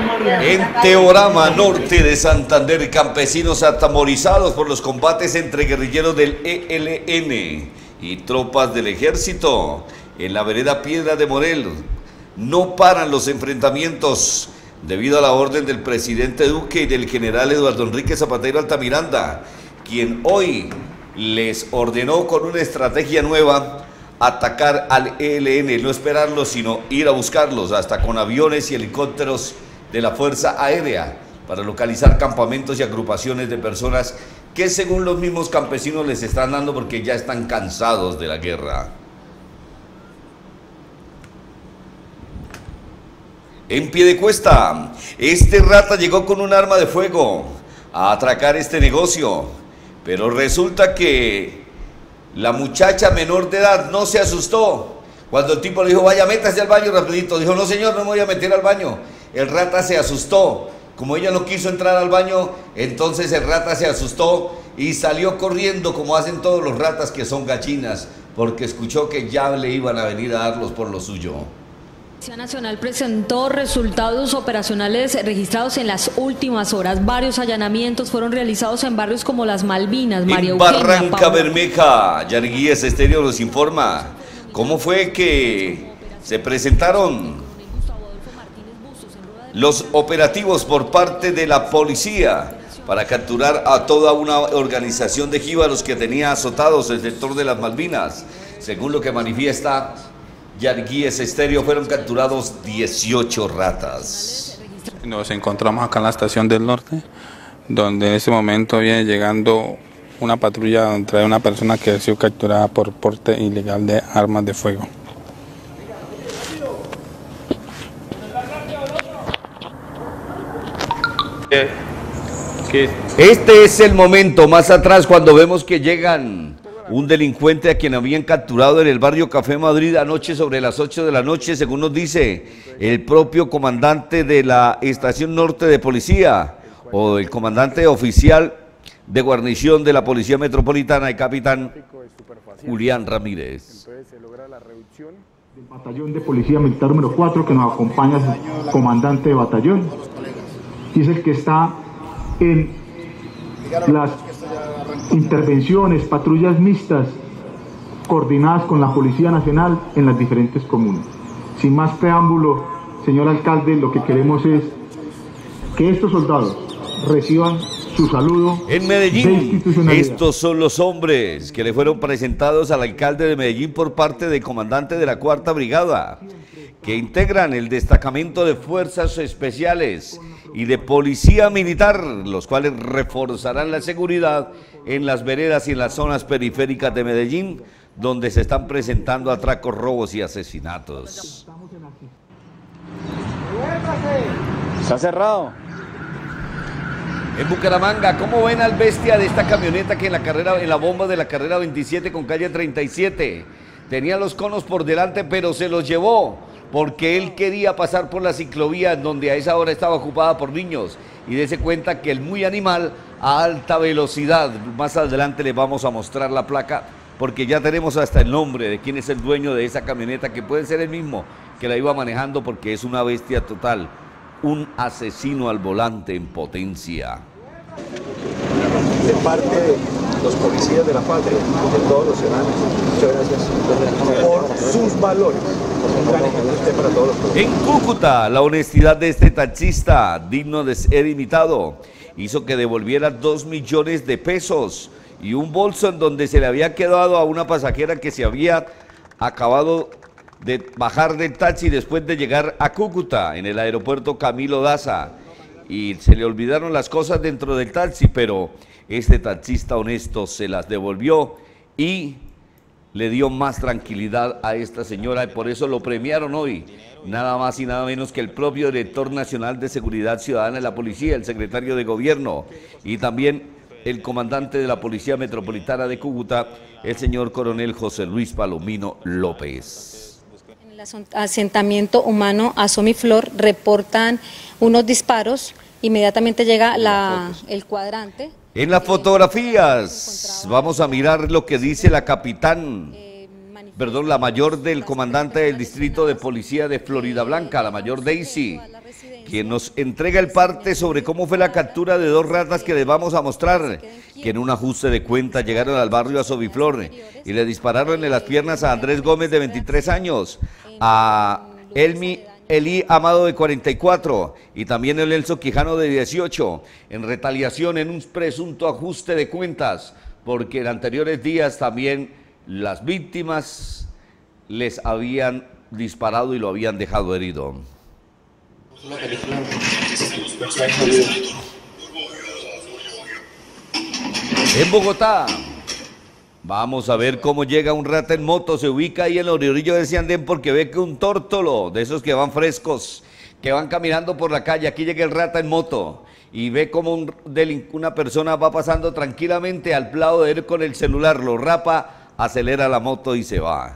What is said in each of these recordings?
En Teorama, norte de Santander, campesinos atemorizados por los combates entre guerrilleros del ELN y tropas del ejército. En la vereda Piedra de Morel no paran los enfrentamientos debido a la orden del presidente Duque y del general Eduardo Enrique Zapatero Altamiranda, quien hoy les ordenó con una estrategia nueva atacar al ELN, no esperarlos, sino ir a buscarlos, hasta con aviones y helicópteros de la Fuerza Aérea, para localizar campamentos y agrupaciones de personas que según los mismos campesinos les están dando porque ya están cansados de la guerra. En Piedecuesta, este rata llegó con un arma de fuego a atracar este negocio, pero resulta que la muchacha menor de edad no se asustó. Cuando el tipo le dijo, vaya, métase al baño rapidito, dijo, no señor, no me voy a meter al baño. El rata se asustó. Como ella no quiso entrar al baño, entonces el rata se asustó y salió corriendo, como hacen todos los ratas que son gallinas, porque escuchó que ya le iban a venir a darlos por lo suyo. La Policía Nacional presentó resultados operacionales registrados en las últimas horas. Varios allanamientos fueron realizados en barrios como Las Malvinas, María Eugenia, Barranca Bermeja. Yarguíes Estéreo nos informa cómo fue que se presentaron los operativos por parte de la policía para capturar a toda una organización de jíbaros que tenía azotados el sector de Las Malvinas. Según lo que manifiesta Yarguíes Estéreo, fueron capturados 18 ratas. Nos encontramos acá en la estación del norte, donde en ese momento viene llegando una patrulla donde trae una persona que ha sido capturada por porte ilegal de armas de fuego. Este es el momento más atrás cuando vemos que llegan un delincuente a quien habían capturado en el barrio Café Madrid anoche sobre las 8 de la noche, según nos dice el propio comandante de la estación norte de policía o el comandante oficial de guarnición de la Policía Metropolitana, el capitán Julián Ramírez. Entonces se logra la reducción del batallón de policía militar número 4 que nos acompaña el comandante de batallón, y es el que está en las intervenciones, patrullas mixtas coordinadas con la Policía Nacional en las diferentes comunas. Sin más preámbulo, señor alcalde, lo que queremos es que estos soldados reciban su saludo en Medellín. Estos son los hombres que le fueron presentados al alcalde de Medellín por parte del comandante de la 4ª Brigada, que integran el destacamento de Fuerzas Especiales y de Policía Militar, los cuales reforzarán la seguridad en las veredas y en las zonas periféricas de Medellín, donde se están presentando atracos, robos y asesinatos. Está cerrado. En Bucaramanga, ¿cómo ven al bestia de esta camioneta que en la bomba de la carrera 27 con calle 37 tenía los conos por delante, pero se los llevó porque él quería pasar por la ciclovía donde a esa hora estaba ocupada por niños? Y dése cuenta que el muy animal a alta velocidad, más adelante les vamos a mostrar la placa, porque ya tenemos hasta el nombre de quién es el dueño de esa camioneta, que puede ser el mismo que la iba manejando, porque es una bestia total, un asesino al volante en potencia. De parte de los policías de la patria, de todos los ciudadanos, muchas gracias por sus valores. Un gran ejemplo usted para todos los policías. En Cúcuta, la honestidad de este taxista, digno de ser imitado, hizo que devolviera 2 millones de pesos y un bolso en donde se le había quedado a una pasajera que se había acabado de bajar del taxi después de llegar a Cúcuta, en el aeropuerto Camilo Daza, y se le olvidaron las cosas dentro del taxi, pero este taxista honesto se las devolvió y le dio más tranquilidad a esta señora, y por eso lo premiaron hoy, nada más y nada menos que el propio director nacional de Seguridad Ciudadana de la Policía, el secretario de Gobierno, y también el comandante de la Policía Metropolitana de Cúcuta, el señor coronel José Luis Palomino López. En el asentamiento humano Asomiflor reportan unos disparos, inmediatamente llega el cuadrante. En las fotografías vamos a mirar lo que dice la la mayor del comandante del distrito de policía de Florida Blanca, la mayor Daisy, quien nos entrega el parte sobre cómo fue la captura de 2 ratas que les vamos a mostrar, que en un ajuste de cuentas llegaron al barrio Azoviflor y le dispararon en las piernas a Andrés Gómez de 23 años, a Elí Amado de 44 y también el Elso Quijano de 18, en retaliación en un presunto ajuste de cuentas, porque en anteriores días también las víctimas les habían disparado y lo habían dejado herido. En Bogotá, vamos a ver cómo llega un rata en moto, se ubica ahí en el orillo de ese andén porque ve que un tórtolo, de esos que van frescos, que van caminando por la calle, aquí llega el rata en moto y ve como una persona va pasando tranquilamente al lado de él con el celular, lo rapa, acelera la moto y se va.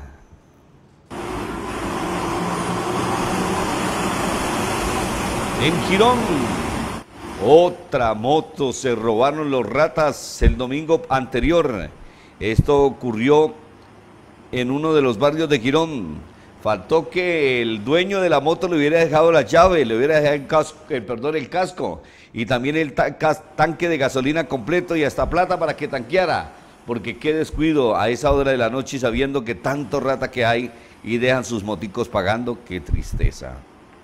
En Girón, otra moto, se robaron los ratas el domingo anterior. Esto ocurrió en uno de los barrios de Girón. Faltó que el dueño de la moto le hubiera dejado la llave, le hubiera dejado el casco y también el tanque de gasolina completo y hasta plata para que tanqueara. Porque qué descuido a esa hora de la noche sabiendo que tanto rata que hay y dejan sus moticos pagando, qué tristeza.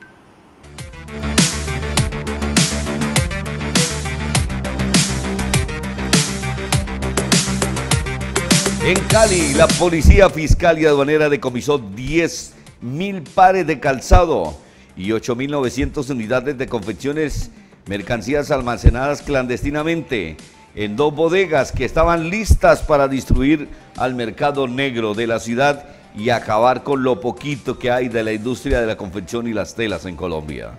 En Cali, la Policía Fiscal y Aduanera decomisó 10.000 pares de calzado y 8.900 unidades de confecciones, mercancías almacenadas clandestinamente en 2 bodegas que estaban listas para distribuir al mercado negro de la ciudad y acabar con lo poquito que hay de la industria de la confección y las telas en Colombia.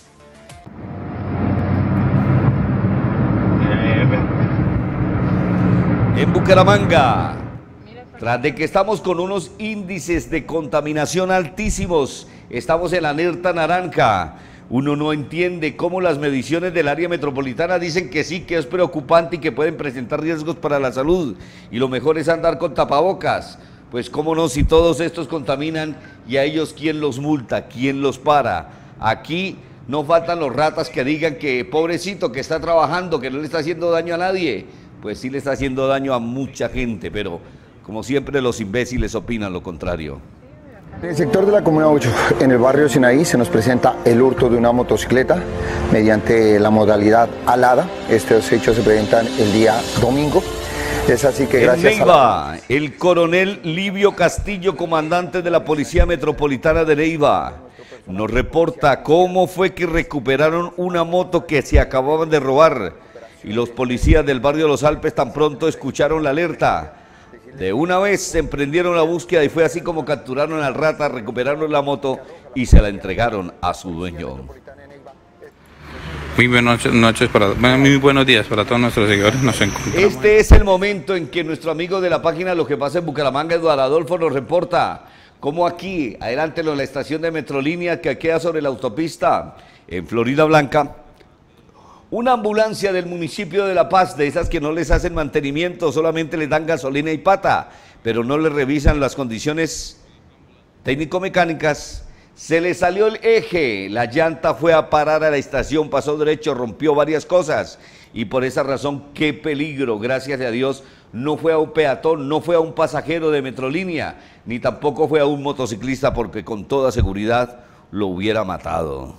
En Bucaramanga, tras de que estamos con unos índices de contaminación altísimos, estamos en la alerta naranja. Uno no entiende cómo las mediciones del área metropolitana dicen que sí, que es preocupante y que pueden presentar riesgos para la salud. Y lo mejor es andar con tapabocas. Pues cómo no, si todos estos contaminan y a ellos ¿quién los multa? ¿Quién los para? Aquí no faltan los ratas que digan que pobrecito que está trabajando, que no le está haciendo daño a nadie. Pues sí le está haciendo daño a mucha gente, pero como siempre los imbéciles opinan lo contrario. En el sector de la Comuna 8, en el barrio Sinaí, se nos presenta el hurto de una motocicleta mediante la modalidad alada. Estos hechos se presentan el día domingo. Es así que gracias en Neiva, el coronel Livio Castillo, comandante de la Policía Metropolitana de Neiva, nos reporta cómo fue que recuperaron una moto que se acababan de robar y los policías del barrio Los Alpes tan pronto escucharon la alerta. De una vez emprendieron la búsqueda y fue así como capturaron al rata, recuperaron la moto y se la entregaron a su dueño. Muy buenos días para todos nuestros seguidores. Nos encontramos. Este es el momento en que nuestro amigo de la página Lo que pasa en Bucaramanga, Eduardo Adolfo, nos reporta cómo aquí, adelante en la estación de Metrolínea que queda sobre la autopista en Florida Blanca, una ambulancia del municipio de La Paz, de esas que no les hacen mantenimiento, solamente les dan gasolina y pata, pero no les revisan las condiciones técnico-mecánicas, se le salió el eje, la llanta fue a parar a la estación, pasó derecho, rompió varias cosas y por esa razón, qué peligro, gracias a Dios, no fue a un peatón, no fue a un pasajero de Metrolínea, ni tampoco fue a un motociclista porque con toda seguridad lo hubiera matado.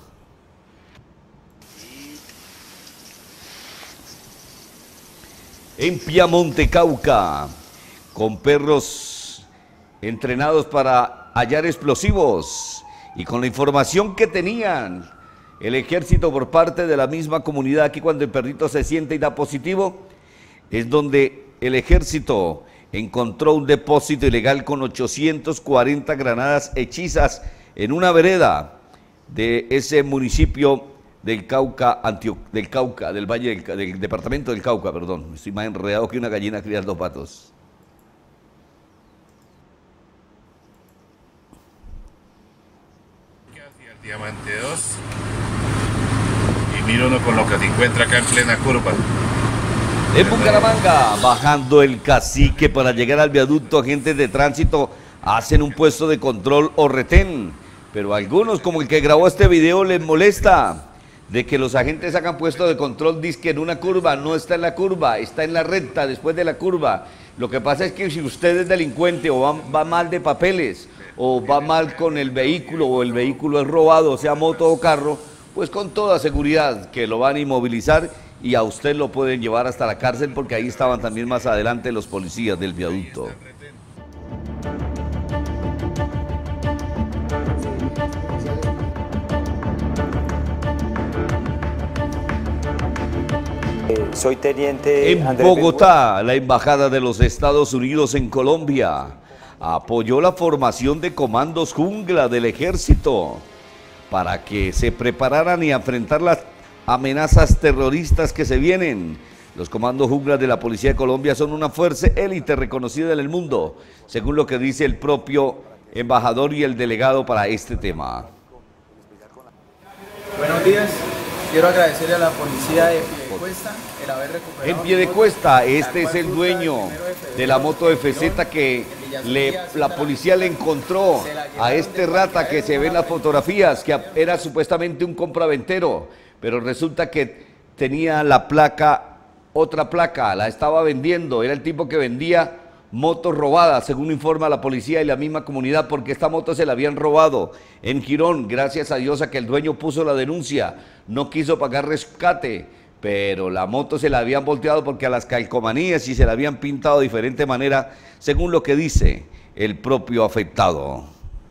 En Piamonte, Cauca, con perros entrenados para hallar explosivos y con la información que tenían el ejército por parte de la misma comunidad, aquí cuando el perrito se siente y da positivo, es donde el ejército encontró un depósito ilegal con 840 granadas hechizas en una vereda de ese municipio del Cauca, del Valle del departamento del Cauca, perdón, estoy más enredado que una gallina criando patos. Hacia el Diamante 2 y mira uno con lo que se encuentra acá en plena curva. En Bucaramanga, bajando el Cacique para llegar al viaducto, agentes de tránsito hacen un puesto de control o retén, pero a algunos, como el que grabó este video, les molesta. de que los agentes hagan puesto de control, dizque en una curva, no está en la curva, está en la recta después de la curva. Lo que pasa es que si usted es delincuente o va mal de papeles, o va mal con el vehículo, o el vehículo es robado, sea moto o carro, pues con toda seguridad que lo van a inmovilizar y a usted lo pueden llevar hasta la cárcel, porque ahí estaban también más adelante los policías del viaducto. Soy teniente En Andrés Bogotá, la Embajada de los Estados Unidos en Colombia apoyó la formación de comandos jungla del ejército para que se prepararan y enfrentar las amenazas terroristas que se vienen. Los comandos jungla de la Policía de Colombia son una fuerza élite reconocida en el mundo, según lo que dice el propio embajador y el delegado para este tema. Buenos días. Quiero agradecerle a la policía de Piedecuesta el haber recuperado... En Piedecuesta, este es el dueño de la moto FZ que la policía le encontró a este rata que se ve en las fotografías, que era supuestamente un compraventero, pero resulta que tenía la placa, otra placa, la estaba vendiendo, era el tipo que vendía motos robadas, según informa la policía y la misma comunidad, porque esta moto se la habían robado en Girón, gracias a Dios a que el dueño puso la denuncia, no quiso pagar rescate, pero la moto se la habían volteado porque a las calcomanías y se la habían pintado de diferente manera, según lo que dice el propio afectado.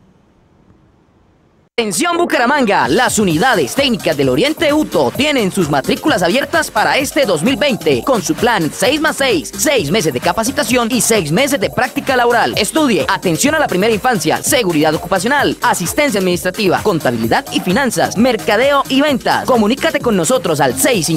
Atención Bucaramanga, las unidades técnicas del Oriente UTO tienen sus matrículas abiertas para este 2020 con su plan 6+6, 6 meses de capacitación y 6 meses de práctica laboral. Estudie atención a la primera infancia, seguridad ocupacional, asistencia administrativa, contabilidad y finanzas, mercadeo y ventas. Comunícate con nosotros al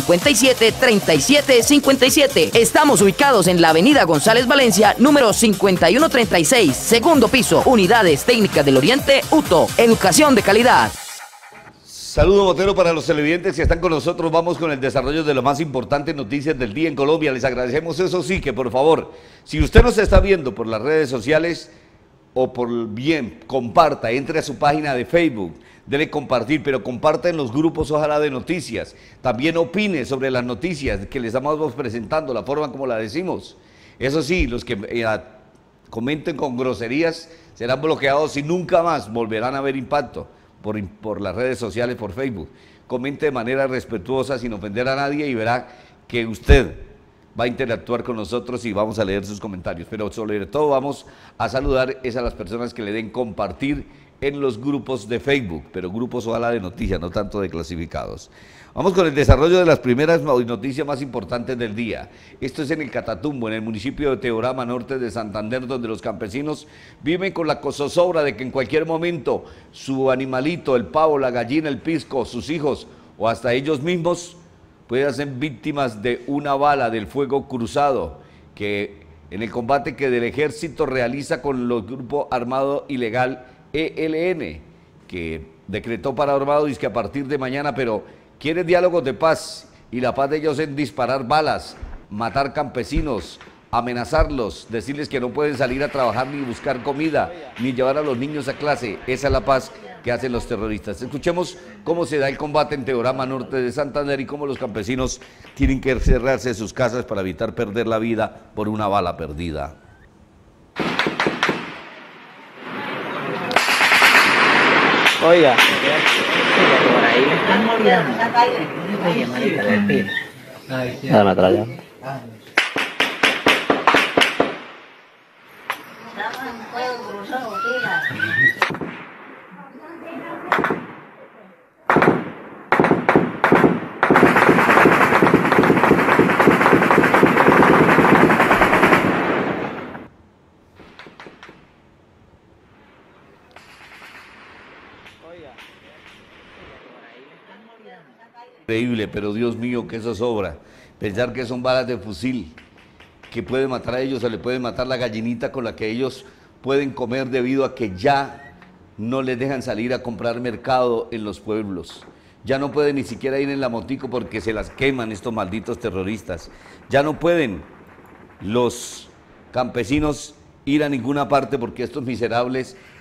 657-3757. Estamos ubicados en la avenida González Valencia, número 5136, segundo piso, unidades técnicas del Oriente UTO. Educación de calidad. Saludo Botero para los televidentes que están con nosotros. Vamos con el desarrollo de las más importantes noticias del día en Colombia. Les agradecemos, eso sí, que por favor, si usted nos está viendo por las redes sociales o por bien, comparta, entre a su página de Facebook, dele compartir, pero comparta en los grupos, ojalá, de noticias. También opine sobre las noticias que les estamos presentando, la forma como la decimos. Eso sí, los que comenten con groserías serán bloqueados y nunca más volverán a ver impacto por las redes sociales, por Facebook. Comente de manera respetuosa, sin ofender a nadie, y verá que usted va a interactuar con nosotros y vamos a leer sus comentarios. Pero sobre todo vamos a saludar a las personas que le den compartir en los grupos de Facebook, pero grupos ojalá de noticias, no tanto de clasificados. Vamos con el desarrollo de las primeras noticias más importantes del día. Esto es en el Catatumbo, en el municipio de Teorama, norte de Santander, donde los campesinos viven con la zozobra de que en cualquier momento su animalito, el pavo, la gallina, el pisco, sus hijos o hasta ellos mismos puedan ser víctimas de una bala del fuego cruzado que en el combate que el ejército realiza con los grupos armado ilegal ELN, que decretó paro armado dice que a partir de mañana, pero quieren diálogos de paz, y la paz de ellos es disparar balas, matar campesinos, amenazarlos, decirles que no pueden salir a trabajar ni buscar comida, ni llevar a los niños a clase. Esa es la paz que hacen los terroristas. Escuchemos cómo se da el combate en Teorama, norte de Santander, y cómo los campesinos tienen que cerrarse en sus casas para evitar perder la vida por una bala perdida. Oiga, por ahí me están muriendo. Dame atrás ya. Increíble, pero Dios mío, que eso sobra. Pensar que son balas de fusil, que puede matar a ellos, o le puede matar la gallinita con la que ellos pueden comer, debido a que ya no les dejan salir a comprar mercado en los pueblos. Ya no pueden ni siquiera ir en la motico porque se las queman estos malditos terroristas. Ya no pueden los campesinos ir a ninguna parte porque estos miserables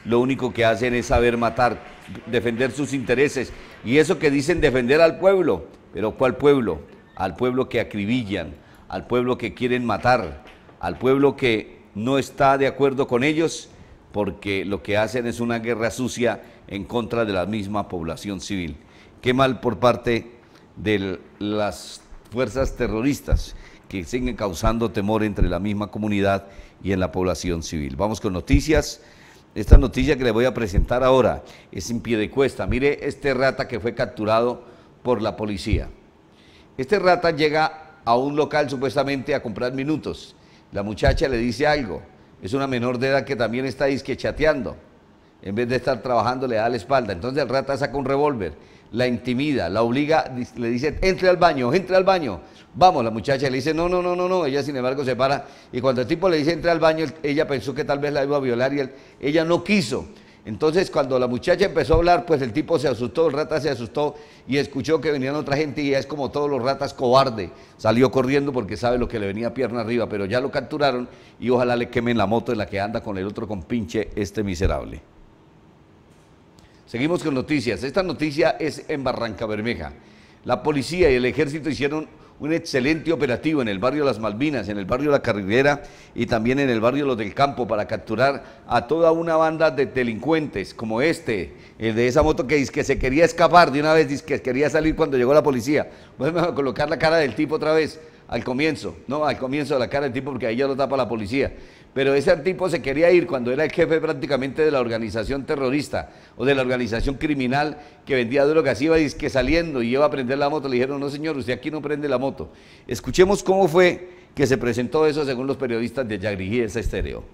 lo único que hacen es saber matar, defender sus intereses. Y eso que dicen defender al pueblo, pero ¿cuál pueblo? Al pueblo que acribillan, al pueblo que quieren matar, al pueblo que no está de acuerdo con ellos, porque lo que hacen es una guerra sucia en contra de la misma población civil. Qué mal por parte de las fuerzas terroristas que siguen causando temor entre la misma comunidad y en la población civil. Vamos con noticias. Esta noticia que le voy a presentar ahora es en Piedecuesta. Mire este rata que fue capturado por la policía. Este rata llega a un local supuestamente a comprar minutos. La muchacha le dice algo. Es una menor de edad que también está disque chateando. En vez de estar trabajando le da la espalda. Entonces el rata saca un revólver, la intimida, la obliga, le dice entre al baño, entre al baño. Vamos, la muchacha le dice no. Ella sin embargo se para y cuando el tipo le dice entre al baño, ella pensó que tal vez la iba a violar y ella no quiso. Entonces cuando la muchacha empezó a hablar, pues el tipo se asustó, el rata se asustó y escuchó que venían otra gente y ella es como todos los ratas, cobarde. Salió corriendo porque sabe lo que le venía pierna arriba, pero ya lo capturaron y ojalá le quemen la moto en la que anda con el otro compinche este miserable. Seguimos con noticias. Esta noticia es en Barrancabermeja. La policía y el ejército hicieron un excelente operativo en el barrio Las Malvinas, en el barrio La Carrilera y también en el barrio Los del Campo para capturar a toda una banda de delincuentes como el de esa moto que se quería escapar de una vez, que quería salir cuando llegó la policía. Vuelve a colocar la cara del tipo otra vez al comienzo, no, al comienzo de la cara del tipo porque ahí ya lo tapa la policía. Pero ese tipo se quería ir cuando era el jefe prácticamente de la organización terrorista o de la organización criminal que vendía drogas, iba que saliendo y iba a prender la moto. Le dijeron, no señor, usted aquí no prende la moto. Escuchemos cómo fue que se presentó eso según los periodistas de Yagrijíes Estéreo.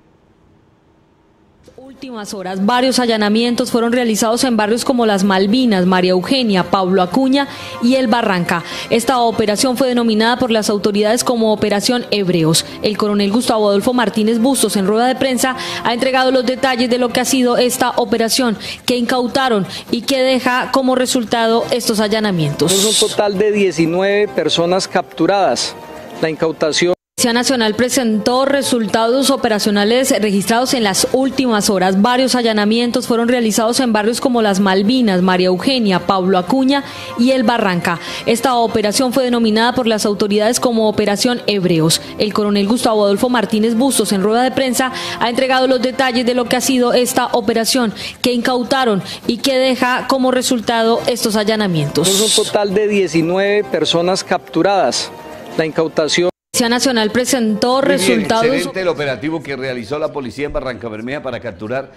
Últimas horas, varios allanamientos fueron realizados en barrios como Las Malvinas, María Eugenia, Pablo Acuña y El Barranca. Esta operación fue denominada por las autoridades como Operación Hebreos. El coronel Gustavo Adolfo Martínez Bustos, en rueda de prensa, ha entregado los detalles de lo que ha sido esta operación, que incautaron y que deja como resultado estos allanamientos. Es un total de 19 personas capturadas. La incautación. La Policía Nacional presentó resultados operacionales registrados en las últimas horas. Varios allanamientos fueron realizados en barrios como Las Malvinas, María Eugenia, Pablo Acuña y El Barranca. Esta operación fue denominada por las autoridades como Operación Hebreos. El coronel Gustavo Adolfo Martínez Bustos, en rueda de prensa, ha entregado los detalles de lo que ha sido esta operación, que incautaron y que deja como resultado estos allanamientos. Es un total de 19 personas capturadas. La incautación. La Policía Nacional presentó resultados. Excelente el operativo que realizó la policía en Barrancabermeja para capturar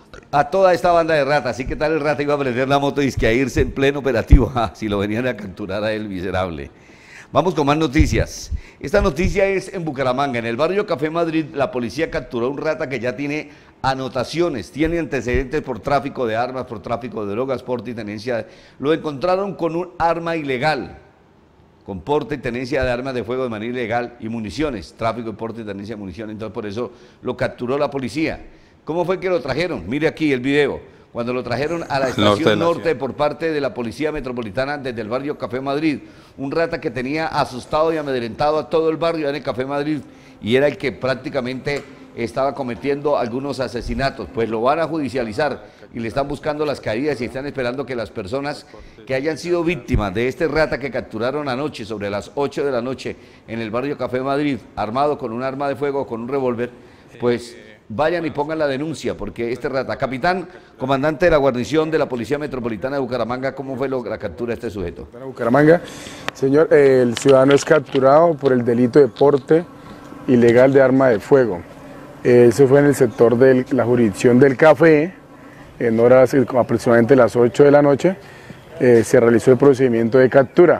a toda esta banda de ratas. Así que tal el rata iba a prender la moto y a irse en pleno operativo. Si lo venían a capturar a él, miserable. Vamos con más noticias. Esta noticia es en Bucaramanga. En el barrio Café Madrid, la policía capturó a un rata que ya tiene anotaciones, tiene antecedentes por tráfico de armas, por tráfico de drogas, porte y tenencia. Lo encontraron con un arma ilegal, con porte y tenencia de armas de fuego de manera ilegal y municiones, tráfico de porte y tenencia de municiones. Entonces por eso lo capturó la policía. ¿Cómo fue que lo trajeron? Mire aquí el video. Cuando lo trajeron a la estación norte por parte de la Policía Metropolitana desde el barrio Café Madrid. Un rata que tenía asustado y amedrentado a todo el barrio en el Café Madrid y era el que prácticamente estaba cometiendo algunos asesinatos. Pues lo van a judicializar y le están buscando las caídas y están esperando que las personas que hayan sido víctimas de este rata que capturaron anoche sobre las 8 de la noche en el barrio Café Madrid, armado con un arma de fuego, con un revólver, pues vayan y pongan la denuncia, porque este rata, capitán, comandante de la guarnición de la Policía Metropolitana de Bucaramanga, ¿cómo fue la captura de este sujeto? Bucaramanga, señor, el ciudadano es capturado por el delito de porte ilegal de arma de fuego. Eso fue en el sector de la jurisdicción del Café, en horas aproximadamente las 8 de la noche, se realizó el procedimiento de captura.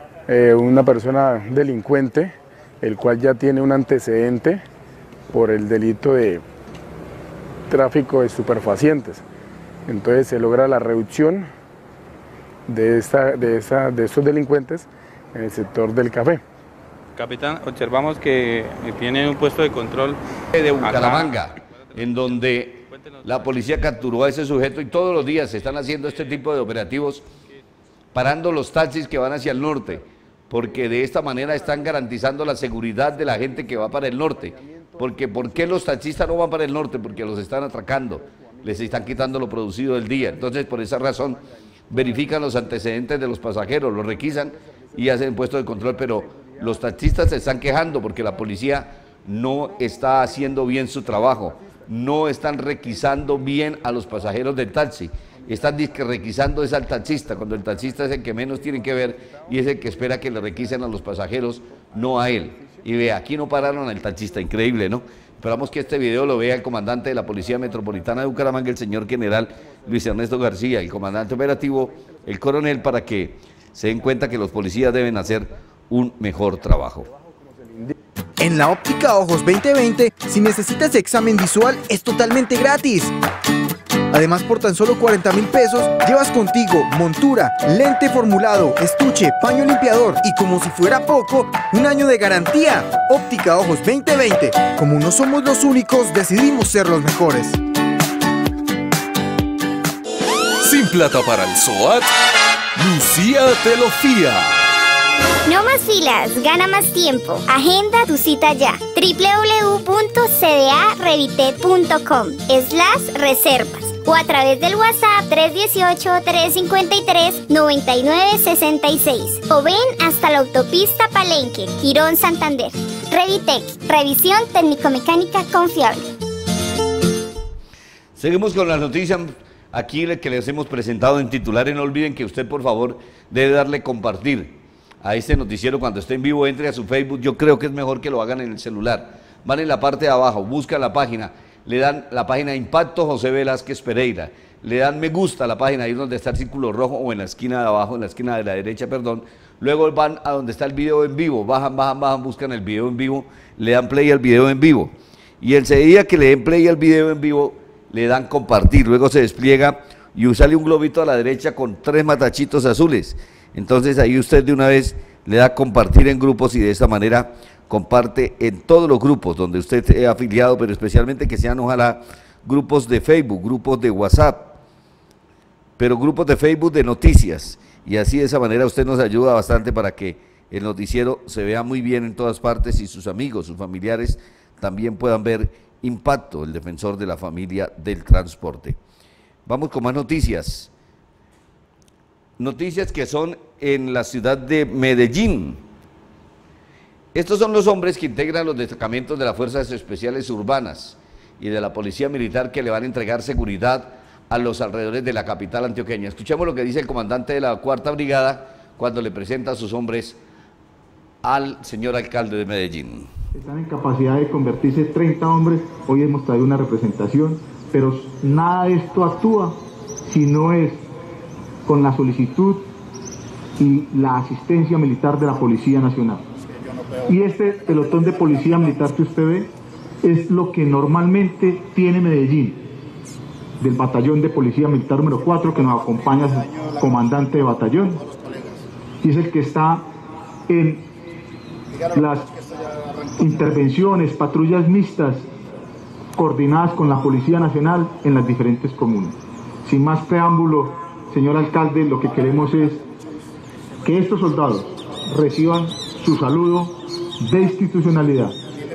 Una persona delincuente, el cual ya tiene un antecedente por el delito de tráfico de estupefacientes. Entonces se logra la reducción de estos delincuentes en el sector del Café. Capitán, observamos que tiene un puesto de control de Bucaramanga, en donde la policía capturó a ese sujeto y todos los días se están haciendo este tipo de operativos, parando los taxis que van hacia el norte, porque de esta manera están garantizando la seguridad de la gente que va para el norte. Porque ¿por qué los taxistas no van para el norte? Porque los están atracando, les están quitando lo producido del día. Entonces, por esa razón, verifican los antecedentes de los pasajeros, los requisan y hacen puestos de control, pero los taxistas se están quejando porque la policía no está haciendo bien su trabajo, no están requisando bien a los pasajeros del taxi, están requisando es al taxista, cuando el taxista es el que menos tienen que ver y es el que espera que le requisen a los pasajeros, no a él. Y ve, aquí no pararon al taxista, increíble, ¿no? Esperamos que este video lo vea el comandante de la Policía Metropolitana de Bucaramanga, el señor general Luis Ernesto García, el comandante operativo, el coronel, para que se den cuenta que los policías deben hacer un mejor trabajo. En la óptica Ojos 2020, si necesitas examen visual, es totalmente gratis. Además, por tan solo 40.000 pesos, llevas contigo montura, lente formulado, estuche, paño limpiador y, como si fuera poco, un año de garantía. Óptica Ojos 2020. Como no somos los únicos, decidimos ser los mejores. Sin plata para el SOAT, Lucía te lo fía. No más filas, gana más tiempo. Agenda tu cita ya. www.cdarevitet.com/reservas o a través del WhatsApp 318-353-9966 o ven hasta la autopista Palenque, Girón, Santander. Revitec, revisión técnico-mecánica confiable. Seguimos con las noticias aquí que les hemos presentado en titulares. No olviden que usted, por favor, debe darle compartir a este noticiero cuando esté en vivo. Entre a su Facebook, yo creo que es mejor que lo hagan en el celular. Van en la parte de abajo, buscan la página, le dan la página Impacto José Velázquez Pereira, le dan me gusta a la página, ahí donde está el círculo rojo o en la esquina de abajo, en la esquina de la derecha, perdón. Luego van a donde está el video en vivo, bajan, buscan el video en vivo, le dan play al video en vivo. Y enseguida que le den play al video en vivo, le dan compartir, luego se despliega y sale un globito a la derecha con 3 matachitos azules. Entonces ahí usted de una vez le da compartir en grupos y de esta manera comparte en todos los grupos donde usted esté afiliado, pero especialmente que sean ojalá grupos de Facebook, grupos de WhatsApp, pero grupos de Facebook de noticias, y así de esa manera usted nos ayuda bastante para que el noticiero se vea muy bien en todas partes y sus amigos, sus familiares también puedan ver Impacto, el defensor de la familia del transporte. Vamos con más noticias. Noticias que son en la ciudad de Medellín. Estos son los hombres que integran los destacamentos de las Fuerzas Especiales Urbanas y de la Policía Militar que le van a entregar seguridad a los alrededores de la capital antioqueña. Escuchemos lo que dice el comandante de la 4ª Brigada cuando le presenta a sus hombres al señor alcalde de Medellín. Están en capacidad de convertirse 30 hombres, hoy hemos traído una representación, pero nada de esto actúa si no es con la solicitud y la asistencia militar de la Policía Nacional. Y este pelotón de Policía Militar que usted ve es lo que normalmente tiene Medellín, del batallón de Policía Militar número 4 que nos acompaña el comandante de batallón, y es el que está en las intervenciones, patrullas mixtas coordinadas con la Policía Nacional en las diferentes comunas. Sin más preámbulo, señor alcalde, lo que queremos es que estos soldados reciban su saludo de institucionalidad.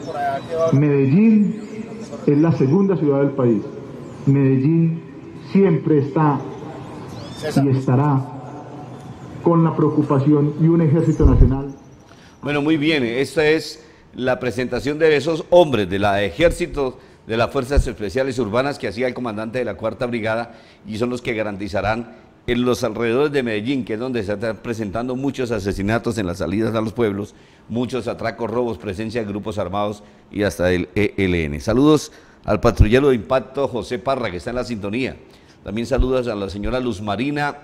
Medellín es la segunda ciudad del país. Medellín siempre está y estará con la preocupación y un ejército nacional. Bueno, muy bien, esta es la presentación de esos hombres del ejército de las Fuerzas Especiales Urbanas que hacía el comandante de la 4ª Brigada y son los que garantizarán en los alrededores de Medellín, que es donde se están presentando muchos asesinatos en las salidas a los pueblos, muchos atracos, robos, presencia de grupos armados y hasta el ELN. Saludos al patrullero de Impacto José Parra, que está en la sintonía. También saludos a la señora Luz Marina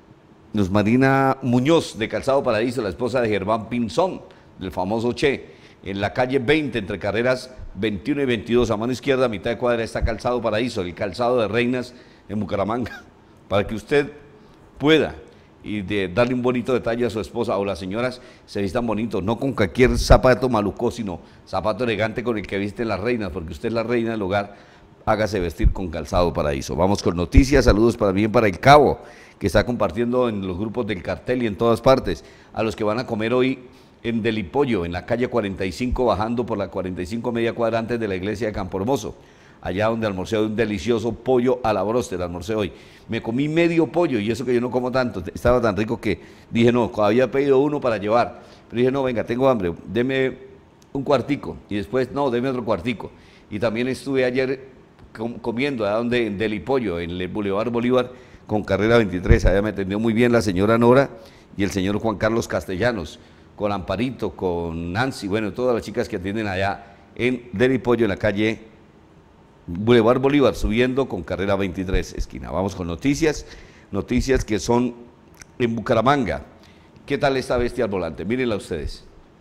Muñoz, de Calzado Paraíso, la esposa de Germán Pinzón, del famoso Che, en la calle 20, entre carreras 21 y 22, a mano izquierda, a mitad de cuadra, está Calzado Paraíso, el calzado de Reinas en Bucaramanga, para que usted pueda y darle un bonito detalle a su esposa o las señoras se vistan bonitos, no con cualquier zapato maluco, sino zapato elegante con el que visten las reinas, porque usted es la reina del hogar, hágase vestir con Calzado Paraíso. Vamos con noticias, saludos también para el Cabo, que está compartiendo en los grupos del cartel y en todas partes, a los que van a comer hoy en Delipollo, en la calle 45, bajando por la 45 media cuadra antes de la iglesia de Campo Hermoso. allá donde almorcé un delicioso pollo a la bróster, almorcé hoy. Me comí medio pollo y eso que yo no como tanto, estaba tan rico que dije no, había pedido uno para llevar, pero dije no, venga, tengo hambre, deme un cuartico y después no, deme otro cuartico. Y también estuve ayer comiendo allá donde en Delipollo, en el Boulevard Bolívar con carrera 23, allá me atendió muy bien la señora Nora y el señor Juan Carlos Castellanos, con Amparito, con Nancy, bueno, todas las chicas que atienden allá en Delipollo, en la calle Boulevard Bolívar, subiendo con carrera 23, esquina. Vamos con noticias que son en Bucaramanga. ¿Qué tal esta bestia al volante? Mírenla ustedes.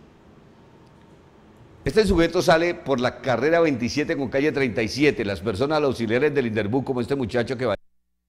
Este sujeto sale por la carrera 27 con calle 37, las personas auxiliares del Inderbú, como este muchacho que va.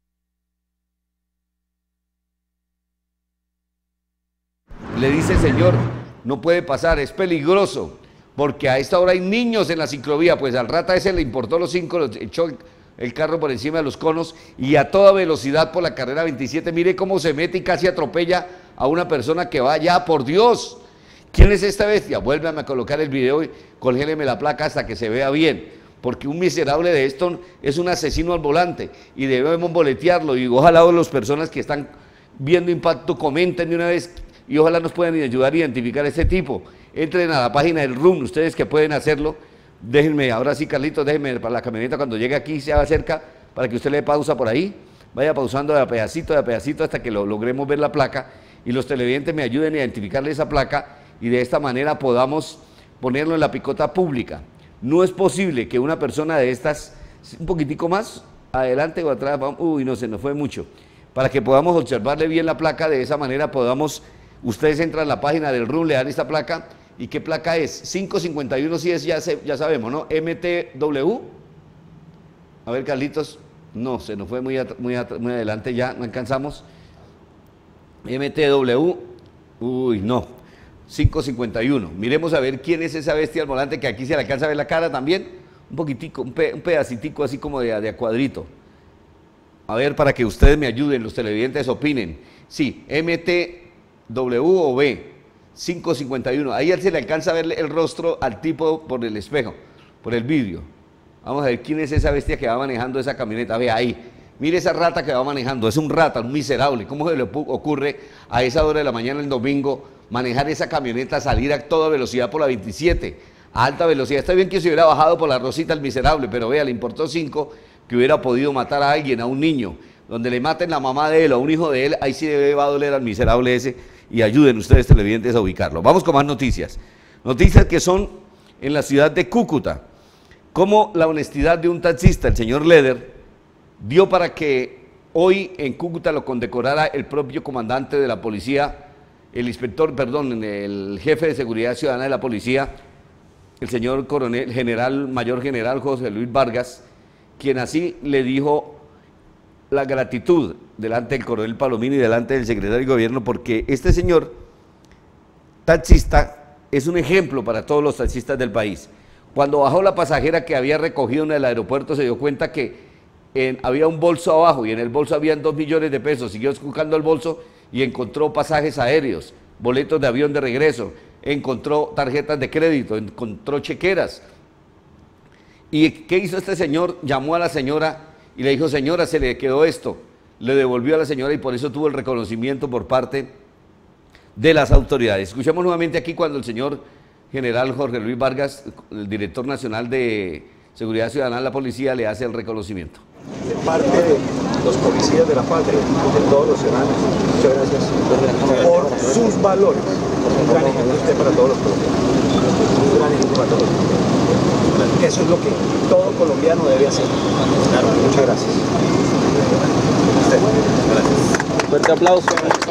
Le dice, señor, no puede pasar, es peligroso, porque a esta hora hay niños en la ciclovía. Pues al rata ese le importó los 5, echó el carro por encima de los conos y a toda velocidad por la carrera 27. Mire cómo se mete y casi atropella a una persona que va allá, por Dios. ¿Quién es esta bestia? Vuélvame a colocar el video y congéleme la placa hasta que se vea bien, porque un miserable de esto es un asesino al volante y debemos boletearlo. Y ojalá las personas que están viendo Impacto comenten de una vez y ojalá nos puedan ayudar a identificar a este tipo. Entren a la página del RUN, ustedes que pueden hacerlo. Déjenme, ahora sí, Carlitos, déjenme para la camioneta cuando llegue aquí, se acerca, para que usted le dé pausa por ahí. Vaya pausando de a pedacito hasta que logremos ver la placa y los televidentes me ayuden a identificarle esa placa y de esta manera podamos ponerlo en la picota pública. No es posible que una persona de estas, un poquitico más, adelante o atrás, uy, no, se nos fue mucho, para que podamos observarle bien la placa, de esa manera podamos. Ustedes entran a la página del RUN, le dan esta placa, ¿y qué placa es? 551, sí es, ya sabemos, ¿no? MTW. A ver, Carlitos, no, se nos fue muy adelante ya, no alcanzamos. MTW, uy, no, 551. Miremos a ver quién es esa bestia al volante, que aquí se le alcanza a ver la cara también, un poquitico, un pedacitico así como de a cuadrito. A ver, para que ustedes me ayuden, los televidentes opinen. Sí, MTW o B, 551. Ahí se le alcanza a ver el rostro al tipo por el espejo, por el vidrio. Vamos a ver quién es esa bestia que va manejando esa camioneta. Ve ahí, mire esa rata que va manejando, es un rata, un miserable. ¿Cómo se le ocurre a esa hora de la mañana el domingo manejar esa camioneta, salir a toda velocidad por la 27, a alta velocidad? Está bien que se hubiera bajado por la Rosita el miserable, pero vea, le importó 5 que hubiera podido matar a alguien, a un niño. Donde le maten la mamá de él o un hijo de él, ahí sí va a doler al miserable ese, y ayuden ustedes televidentes a ubicarlo. Vamos con más noticias. Noticias que son en la ciudad de Cúcuta. Como la honestidad de un taxista, el señor Leder, dio para que hoy en Cúcuta lo condecorara el propio comandante de la policía, el jefe de seguridad ciudadana de la policía, el señor mayor general José Luis Vargas, quien así le dijo la gratitud delante del coronel Palomino y delante del secretario de gobierno, porque este señor taxista es un ejemplo para todos los taxistas del país. Cuando bajó la pasajera que había recogido en el aeropuerto, se dio cuenta que había un bolso abajo y en el bolso habían 2 millones de pesos. Siguió buscando el bolso y encontró pasajes aéreos, boletos de avión de regreso, encontró tarjetas de crédito, encontró chequeras. ¿Y qué hizo este señor? Llamó a la señora y le dijo, señora, se le quedó esto. Le devolvió a la señora y por eso tuvo el reconocimiento por parte de las autoridades. Escuchamos nuevamente aquí cuando el señor general Jorge Luis Vargas, el director nacional de Seguridad Ciudadana de la Policía, le hace el reconocimiento. De parte de los policías de la patria, de todos los ciudadanos, muchas gracias por sus valores. Un gran ejemplo usted para todos los colombianos. Un gran ejemplo para todos los colombianos. Eso es lo que todo colombiano debe hacer. Claro, muchas gracias. Usted. Gracias. Fuerte aplauso.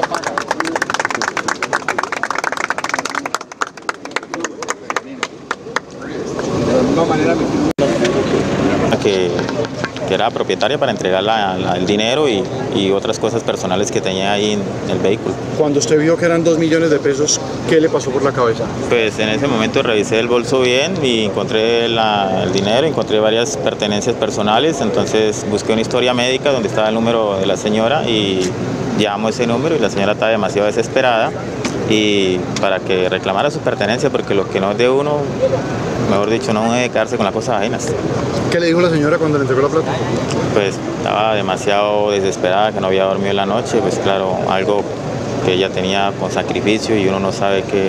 Que era propietaria para entregarle el dinero y otras cosas personales que tenía ahí en el vehículo. Cuando usted vio que eran 2 millones de pesos, ¿qué le pasó por la cabeza? Pues en ese momento revisé el bolso bien y encontré el dinero, encontré varias pertenencias personales, entonces busqué una historia médica donde estaba el número de la señora y llamo ese número y la señora estaba demasiado desesperada y para que reclamara su pertenencia, porque lo que no es de uno mejor dicho, no debe quedarse con las cosas ajenas. ¿Qué le dijo la señora cuando le entregó la plata? Pues estaba demasiado desesperada, que no había dormido en la noche, pues claro, algo que ella tenía con sacrificio y uno no sabe que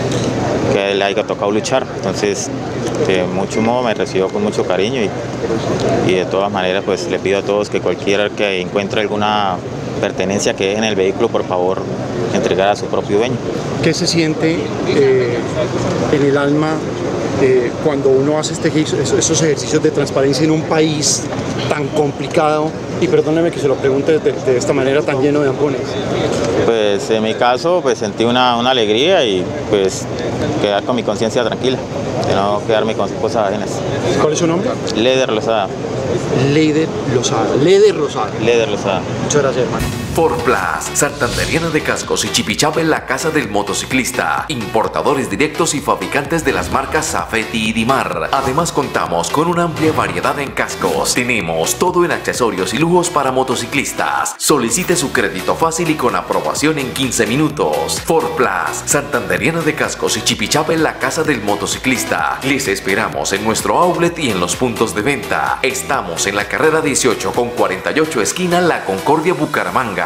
le haya tocado luchar. Entonces, de mucho modo me recibió con mucho cariño y de todas maneras pues le pido a todos que cualquiera que encuentre alguna pertenencia que deje en el vehículo, por favor, entregar a su propio dueño. ¿Qué se siente en el alma cuando uno hace esos ejercicios de transparencia en un país tan complicado? Y perdóneme que se lo pregunte de esta manera tan lleno de ampones. Pues en mi caso pues sentí una alegría y pues quedar con mi conciencia tranquila, de no quedarme con cosas ajenas. ¿Cuál es su nombre? Leder Lozada. Leder Lozada. Leder Lozada. Leder Lozada. Muchas gracias, hermano. Forplas, Santanderiana de Cascos y Chipichapa en la casa del motociclista, importadores directos y fabricantes de las marcas Safety y Dimar. Además contamos con una amplia variedad en cascos. Tenemos todo en accesorios y lujos para motociclistas. Solicite su crédito fácil y con aprobación en 15 minutos. Forplas, Santanderiana de Cascos y Chipichapa en la casa del motociclista. Les esperamos en nuestro outlet y en los puntos de venta. Estamos en la carrera 18 con 48 esquina La Concordia, Bucaramanga.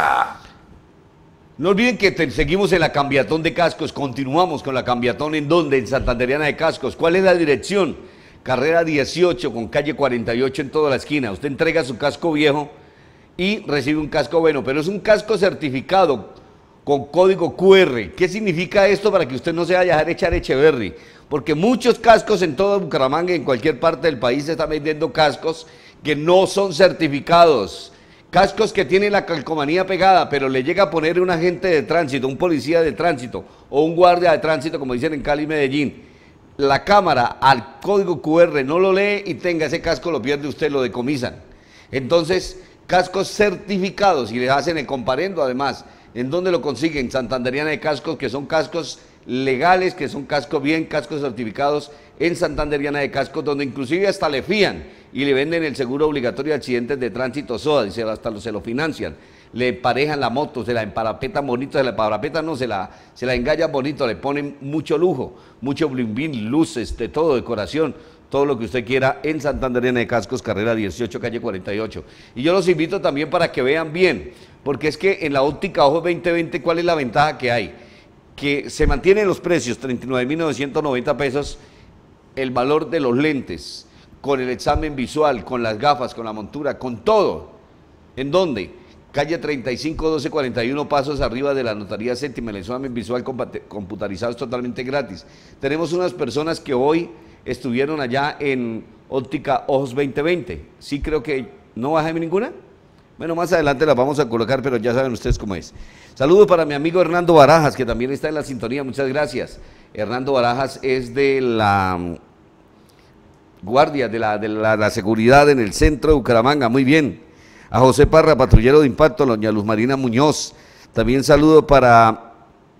No olviden que seguimos en la cambiatón de cascos, continuamos con la cambiatón. ¿En dónde? En Santanderiana de Cascos. ¿Cuál es la dirección? Carrera 18 con calle 48 en toda la esquina. Usted entrega su casco viejo y recibe un casco bueno, pero es un casco certificado con código QR. ¿Qué significa esto? Para que usted no se vaya a dejar echar Echeverry, porque muchos cascos en toda Bucaramanga y en cualquier parte del país se están vendiendo cascos que no son certificados. Cascos que tienen la calcomanía pegada, pero le llega a poner un agente de tránsito, un policía de tránsito o un guardia de tránsito, como dicen en Cali y Medellín. La cámara al código QR no lo lee y tenga ese casco, lo pierde usted, lo decomisan. Entonces, cascos certificados, y les hacen el comparendo además. ¿En dónde lo consiguen? Santanderiana de Cascos, que son cascos legales, que son cascos bien, cascos certificados en Santanderiana de Cascos, donde inclusive hasta le fían y le venden el seguro obligatorio de accidentes de tránsito SOA, y hasta se lo financian. Le emparejan la moto, se la emparapetan bonito, se la emparapetan, no, se la engallan bonito, le ponen mucho lujo, mucho bling bling, luces, de todo, decoración, todo lo que usted quiera en Santanderiana de Cascos, carrera 18, calle 48. Y yo los invito también para que vean bien, porque es que en la óptica Ojos 2020, ¿cuál es la ventaja que hay? Que se mantienen los precios, 39.990 pesos, el valor de los lentes, con el examen visual, con las gafas, con la montura, con todo. ¿En dónde? Calle 35, 1241, pasos arriba de la Notaría Séptima. El examen visual computarizado es totalmente gratis. Tenemos unas personas que hoy estuvieron allá en óptica Ojos 2020. Sí, creo que no bajé ninguna. Bueno, más adelante las vamos a colocar, pero ya saben ustedes cómo es. Saludos para mi amigo Hernando Barajas, que también está en la sintonía, muchas gracias. Hernando Barajas es de la guardia, de la seguridad en el centro de Bucaramanga, muy bien. A José Parra, patrullero de impacto, a doña Luz Marina Muñoz. También saludo para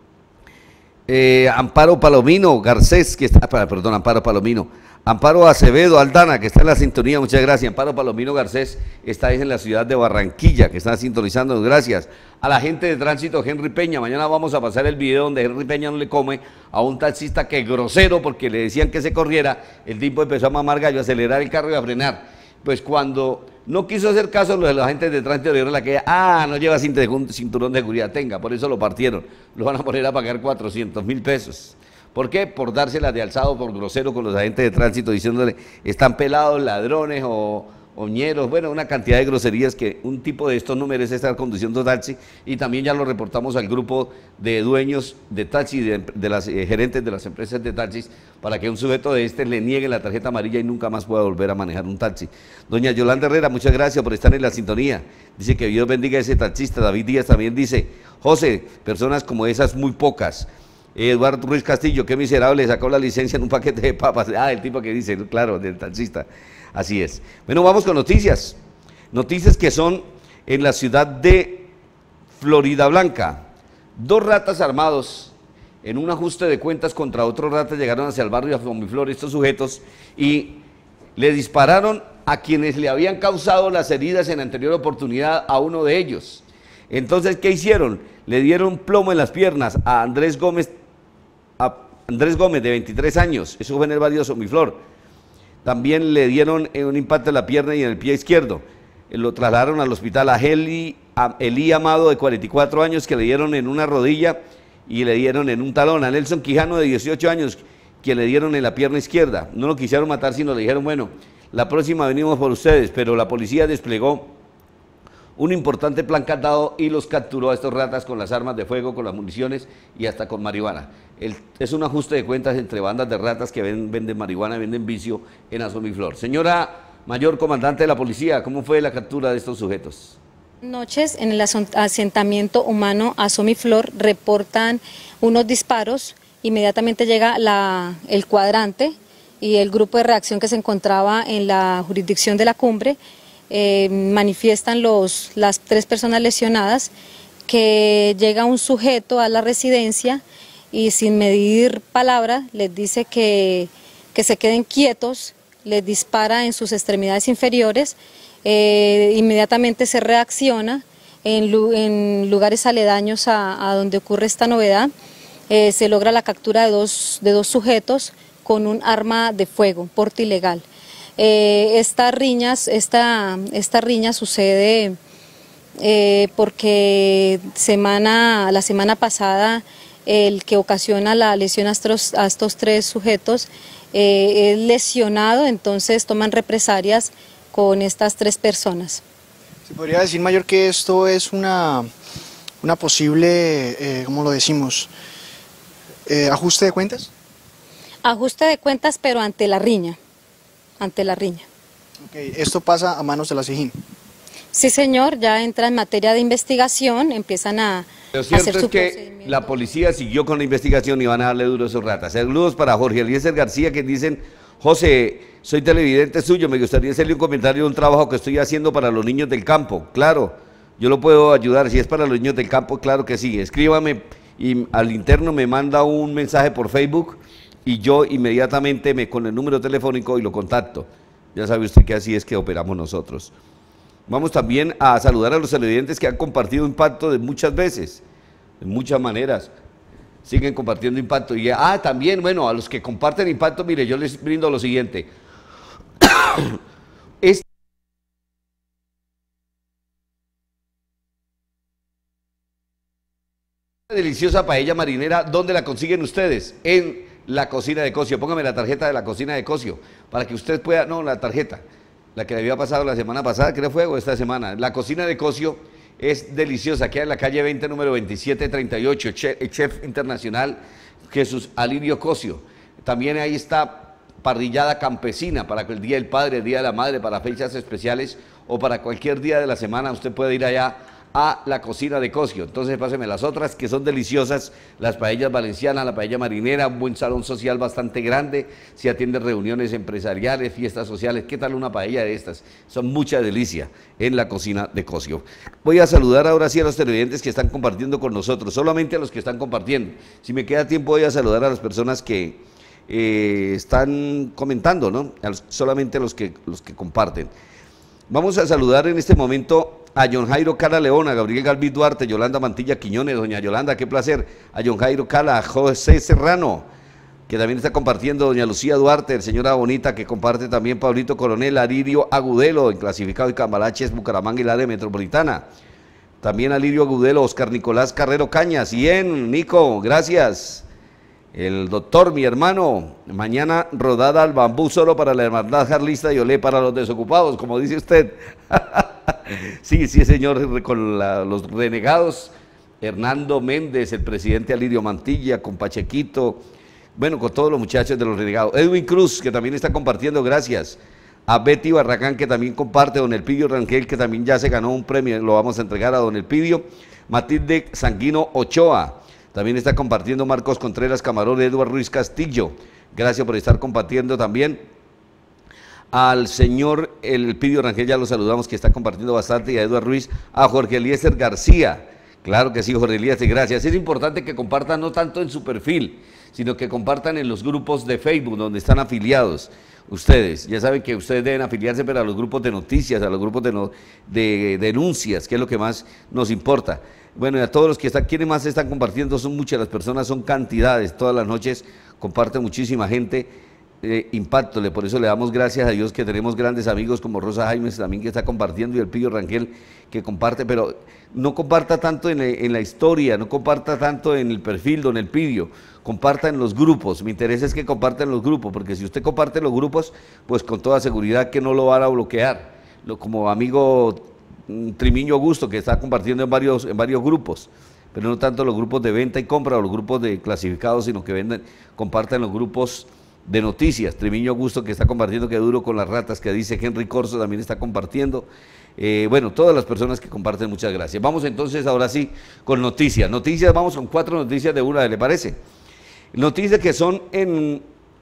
Amparo Palomino Garcés, que está, perdón, Amparo Palomino. Amparo Acevedo Aldana, que está en la sintonía, muchas gracias. Amparo Palomino Garcés está en la ciudad de Barranquilla, que está sintonizando, gracias. A la gente de tránsito Henry Peña, mañana vamos a pasar el video donde Henry Peña no le come a un taxista que grosero, porque le decían que se corriera, el tipo empezó a mamar gallo, a acelerar el carro y a frenar. Pues cuando no quiso hacer caso, los agentes de tránsito le dieron la que no lleva cinturón de seguridad, tenga, por eso lo partieron, lo van a poner a pagar 400.000 pesos. ¿Por qué? Por dárselas de alzado, por grosero con los agentes de tránsito, diciéndole, están pelados, ladrones o ñeros, bueno, una cantidad de groserías que un tipo de estos no merece estar conduciendo taxi, y también ya lo reportamos al grupo de dueños de taxi, de las gerentes de las empresas de taxis, para que un sujeto de este le niegue la tarjeta amarilla y nunca más pueda volver a manejar un taxi. Doña Yolanda Herrera, muchas gracias por estar en la sintonía, dice que Dios bendiga a ese taxista. David Díaz también dice, José, personas como esas muy pocas. Eduardo Ruiz Castillo, qué miserable, sacó la licencia en un paquete de papas. El tipo que dice, claro, del taxista. Así es. Bueno, vamos con noticias. Noticias que son en la ciudad de Floridablanca. 2 ratas armados en un ajuste de cuentas contra otros ratas llegaron hacia el barrio de Fomiflor, estos sujetos, y le dispararon a quienes le habían causado las heridas en anterior oportunidad a uno de ellos. Entonces, ¿qué hicieron? Le dieron plomo en las piernas a Andrés Gómez Andrés Gómez, de 23 años, eso fue en el barrio Somiflor. También le dieron un impacto en la pierna y en el pie izquierdo. Lo trasladaron al hospital a Elí Amado, de 44 años, que le dieron en una rodilla y le dieron en un talón. A Nelson Quijano, de 18 años, que le dieron en la pierna izquierda. No lo quisieron matar, sino le dijeron, bueno, la próxima venimos por ustedes, pero la policía desplegó un importante plan candado y los capturó a estos ratas con las armas de fuego, con las municiones y hasta con marihuana. Es un ajuste de cuentas entre bandas de ratas que venden marihuana, venden vicio en Asomiflor. Señora mayor comandante de la policía, ¿cómo fue la captura de estos sujetos? Noches en el asentamiento humano Asomiflor reportan unos disparos, inmediatamente llega el cuadrante y el grupo de reacción que se encontraba en la jurisdicción de la cumbre. Manifiestan las 3 personas lesionadas, que llega un sujeto a la residencia y sin medir palabra les dice que se queden quietos, les dispara en sus extremidades inferiores. Inmediatamente se reacciona en lugares aledaños a donde ocurre esta novedad. Se logra la captura de dos sujetos con un arma de fuego, porte ilegal. Esta riña sucede porque la semana pasada el que ocasiona la lesión a estos 3 sujetos es lesionado, entonces toman represalias con estas 3 personas. ¿Se podría decir, mayor, que esto es una posible, ¿cómo lo decimos? ¿Ajuste de cuentas? Ajuste de cuentas, pero ante la riña. Okay. ¿Esto pasa a manos de la SIJIN? Sí, señor, ya entra en materia de investigación, empiezan a Lo cierto es que la policía siguió con la investigación y van a darle duro a esos ratas. Saludos para Jorge Eliezer García, que dicen: José, soy televidente suyo, me gustaría hacerle un comentario de un trabajo que estoy haciendo para los niños del campo. Claro, yo lo puedo ayudar, si es para los niños del campo, claro que sí. Escríbame y al interno me manda un mensaje por Facebook y yo inmediatamente con el número telefónico y lo contacto. Ya sabe usted que así es que operamos nosotros. Vamos también a saludar a los televidentes que han compartido Impacto de muchas veces, de muchas maneras. Siguen compartiendo Impacto. Y también, bueno, a los que comparten Impacto, mire, yo les brindo lo siguiente. Deliciosa paella marinera, ¿dónde la consiguen ustedes? En la cocina de Cosio. Póngame la tarjeta de la cocina de Cosio para que usted pueda, no, la tarjeta, la que le había pasado la semana pasada, creo fue, o esta semana. La cocina de Cosio es deliciosa, queda en la calle 20, número 2738, chef internacional Jesús Alirio Cosio. También ahí está parrillada campesina para el Día del Padre, el Día de la Madre, para fechas especiales o para cualquier día de la semana. Usted puede ir allá a la cocina de Cosio. Entonces páseme las otras que son deliciosas, las paellas valencianas, la paella marinera, un buen salón social bastante grande, se atienden reuniones empresariales, fiestas sociales. ¿Qué tal una paella de estas? Son mucha delicia en la cocina de Cosio. Voy a saludar ahora sí a los televidentes que están compartiendo con nosotros, solamente a los que están compartiendo. Si me queda tiempo voy a saludar a las personas que están comentando, ¿no? Solamente a los que comparten. Vamos a saludar en este momento a John Jairo Cala León, a Gabriel Galvis Duarte, Yolanda Mantilla Quiñones. Doña Yolanda, qué placer. A John Jairo Cala, a José Serrano, que también está compartiendo, doña Lucía Duarte, señora Bonita, que comparte también Pablito Coronel, Alirio Agudelo, en clasificado y Cambalaches, Bucaramanga y la área metropolitana. También Alirio Agudelo, Oscar Nicolás Carrero Cañas. Bien, Nico, gracias. El doctor, mi hermano, mañana rodada al bambú solo para la hermandad jarlista y olé para los desocupados, como dice usted. Sí, señor, con los renegados, Hernando Méndez, el presidente Alirio Mantilla, con Pachequito, bueno, con todos los muchachos de los renegados. Edwin Cruz, que también está compartiendo, gracias. A Betty Barragán, que también comparte, don Elpidio Rangel, que también ya se ganó un premio, lo vamos a entregar a don Elpidio. Matilde Sanguino Ochoa. También está compartiendo Marcos Contreras Camarón, Eduardo Ruiz Castillo. Gracias por estar compartiendo también. Al señor Elpidio Rangel, ya lo saludamos, que está compartiendo bastante, y a Eduardo Ruiz, a Jorge Eliezer García. Claro que sí, Jorge Eliezer, gracias. Es importante que compartan no tanto en su perfil, sino que compartan en los grupos de Facebook donde están afiliados ustedes. Ya saben que ustedes deben afiliarse, pero a los grupos de noticias, a los grupos de denuncias, que es lo que más nos importa. Bueno, y a todos los que están, ¿quiénes más están compartiendo? Son muchas las personas, son cantidades, todas las noches comparte muchísima gente. Impacto, por eso le damos gracias a Dios que tenemos grandes amigos como Rosa Jaimes también que está compartiendo y el Pillo Rangel que comparte, pero no comparta tanto en la historia, no comparta tanto en el perfil, don Elpidio, comparta en los grupos. Mi interés es que comparta en los grupos, porque si usted comparte en los grupos, pues con toda seguridad que no lo van a bloquear. Como amigo Trimiño Augusto que está compartiendo en varios grupos, pero no tanto los grupos de venta y compra o los grupos de clasificados, sino que compartan los grupos de noticias. Trimiño Augusto que está compartiendo que duro con las ratas, que dice Henry Corso también está compartiendo. Bueno, todas las personas que comparten, muchas gracias. Vamos entonces ahora sí con noticias. Noticias, vamos con 4 noticias de una, ¿le parece? Noticias que son en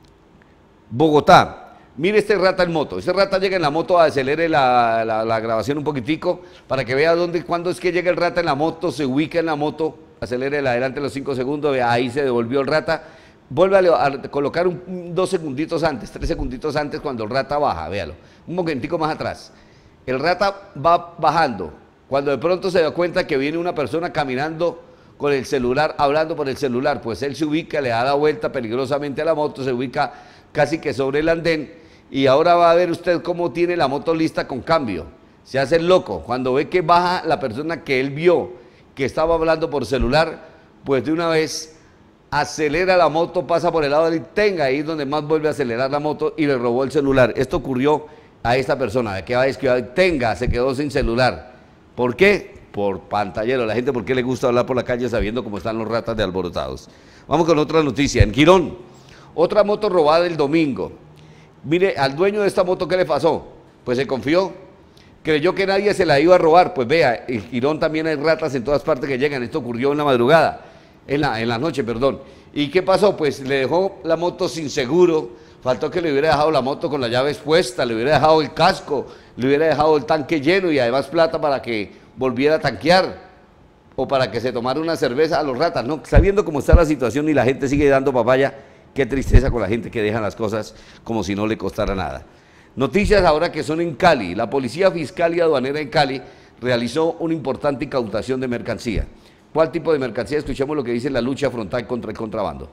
Bogotá. Mire este rata en moto. Este rata llega en la moto, acelere la grabación un poquitico para que vea cuándo es que llega el rata en la moto, se ubica en la moto, acelere el adelante los 5 segundos, vea, ahí se devolvió el rata. Vuelve a colocar 2 segunditos antes, 3 segunditos antes cuando el rata baja, véalo, un momentico más atrás. El rata va bajando, cuando de pronto se da cuenta que viene una persona caminando con el celular, hablando por el celular, pues él se ubica, le da la vuelta peligrosamente a la moto, se ubica casi que sobre el andén y ahora va a ver usted cómo tiene la moto lista con cambio. Se hace el loco, cuando ve que baja la persona que él vio que estaba hablando por celular, pues de una vez acelera la moto, pasa por el lado del tenga, ahí es donde más vuelve a acelerar la moto y le robó el celular. Esto ocurrió a esta persona, de que tenga, se quedó sin celular. ¿Por qué? Por pantallero. La gente, ¿por qué le gusta hablar por la calle sabiendo cómo están los ratas de alborotados? Vamos con otra noticia. En Girón, otra moto robada el domingo. Mire, al dueño de esta moto, ¿qué le pasó? Pues se confió, creyó que nadie se la iba a robar. Pues vea, en Girón también hay ratas en todas partes que llegan. Esto ocurrió en la madrugada. En la noche, perdón. ¿Y qué pasó? Pues le dejó la moto sin seguro, faltó que le hubiera dejado la moto con la llave expuesta, le hubiera dejado el casco, le hubiera dejado el tanque lleno y además plata para que volviera a tanquear o para que se tomara una cerveza a los ratas, ¿no? Sabiendo cómo está la situación y la gente sigue dando papaya, qué tristeza con la gente que deja las cosas como si no le costara nada. Noticias ahora que son en Cali. La Policía Fiscal y Aduanera en Cali realizó una importante incautación de mercancía. ¿Cuál tipo de mercancía? Escuchemos lo que dice la lucha frontal contra el contrabando.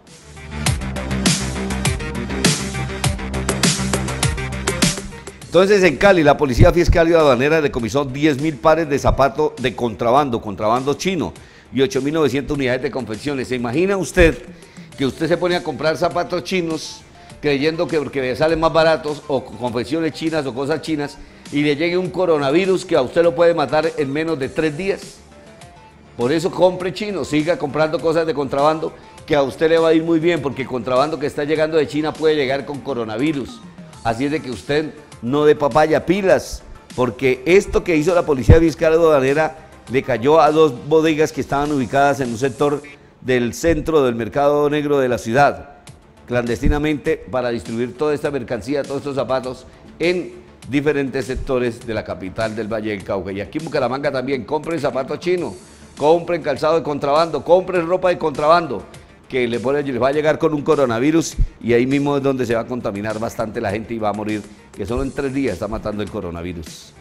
Entonces en Cali, la Policía Fiscal y Aduanera decomisó 10.000 pares de zapatos de contrabando chino y 8.900 unidades de confecciones. ¿Se imagina usted que usted se pone a comprar zapatos chinos creyendo que porque le salen más baratos o confecciones chinas o cosas chinas y le llegue un coronavirus que a usted lo puede matar en menos de 3 días? Por eso compre chino, siga comprando cosas de contrabando que a usted le va a ir muy bien, porque el contrabando que está llegando de China puede llegar con coronavirus. Así es de que usted no dé papaya, pilas, porque esto que hizo la Policía Fiscal Aduanera le cayó a 2 bodegas que estaban ubicadas en un sector del centro del mercado negro de la ciudad, clandestinamente para distribuir toda esta mercancía, todos estos zapatos en diferentes sectores de la capital del Valle del Cauca. Y aquí en Bucaramanga también, compren zapatos chinos, compren calzado de contrabando, compren ropa de contrabando, que les va a llegar con un coronavirus y ahí mismo es donde se va a contaminar bastante la gente y va a morir, que solo en 3 días está matando el coronavirus.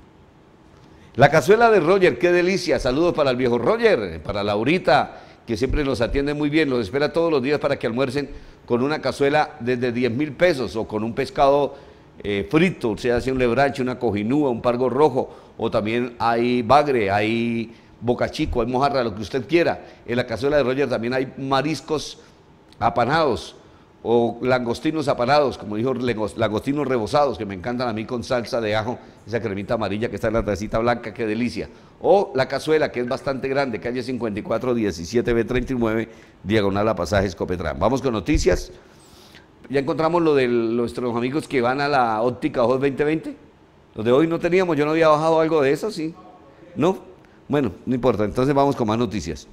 La cazuela de Roger, qué delicia. Saludos para el viejo Roger, para Laurita, que siempre nos atiende muy bien, los espera todos los días para que almuercen con una cazuela desde 10.000 pesos o con un pescado frito, se hace un lebranche, una cojinúa, un pargo rojo, o también hay bagre, hay bocachico, hay mojarra, lo que usted quiera. En la cazuela de Roger también hay mariscos apanados o langostinos apanados, como dijo, langostinos rebozados, que me encantan a mí con salsa de ajo, esa cremita amarilla que está en la tacita blanca, qué delicia. O la cazuela, que es bastante grande, calle 54, 17B39, diagonal a Pasajes Copetrán. Vamos con noticias. Ya encontramos lo de nuestros amigos que van a la óptica Ojos 2020. Lo de hoy no teníamos, yo no había bajado algo de eso, ¿sí? ¿No? Bueno, no importa, entonces vamos con más noticias.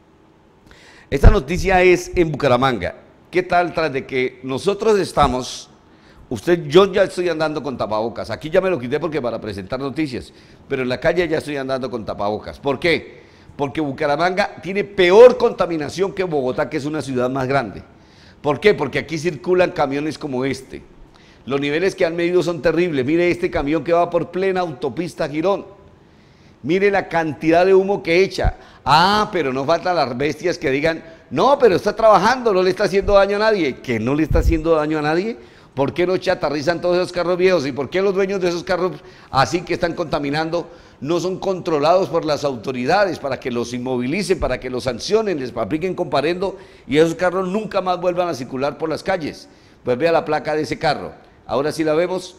Esta noticia es en Bucaramanga. ¿Qué tal tras de que nosotros estamos, yo ya estoy andando con tapabocas, aquí ya me lo quité porque para presentar noticias, pero en la calle ya estoy andando con tapabocas. ¿Por qué? Porque Bucaramanga tiene peor contaminación que Bogotá, que es una ciudad más grande. ¿Por qué? Porque aquí circulan camiones como este. Los niveles que han medido son terribles. Mire este camión que va por plena autopista Girón. Mire la cantidad de humo que echa. Ah, pero no faltan las bestias que digan, no, pero está trabajando, no le está haciendo daño a nadie. ¿Que no le está haciendo daño a nadie? ¿Por qué no chatarrizan todos esos carros viejos? ¿Y por qué los dueños de esos carros así que están contaminando no son controlados por las autoridades para que los inmovilicen, para que los sancionen, les apliquen comparendo y esos carros nunca más vuelvan a circular por las calles? Pues vea la placa de ese carro. Ahora sí la vemos.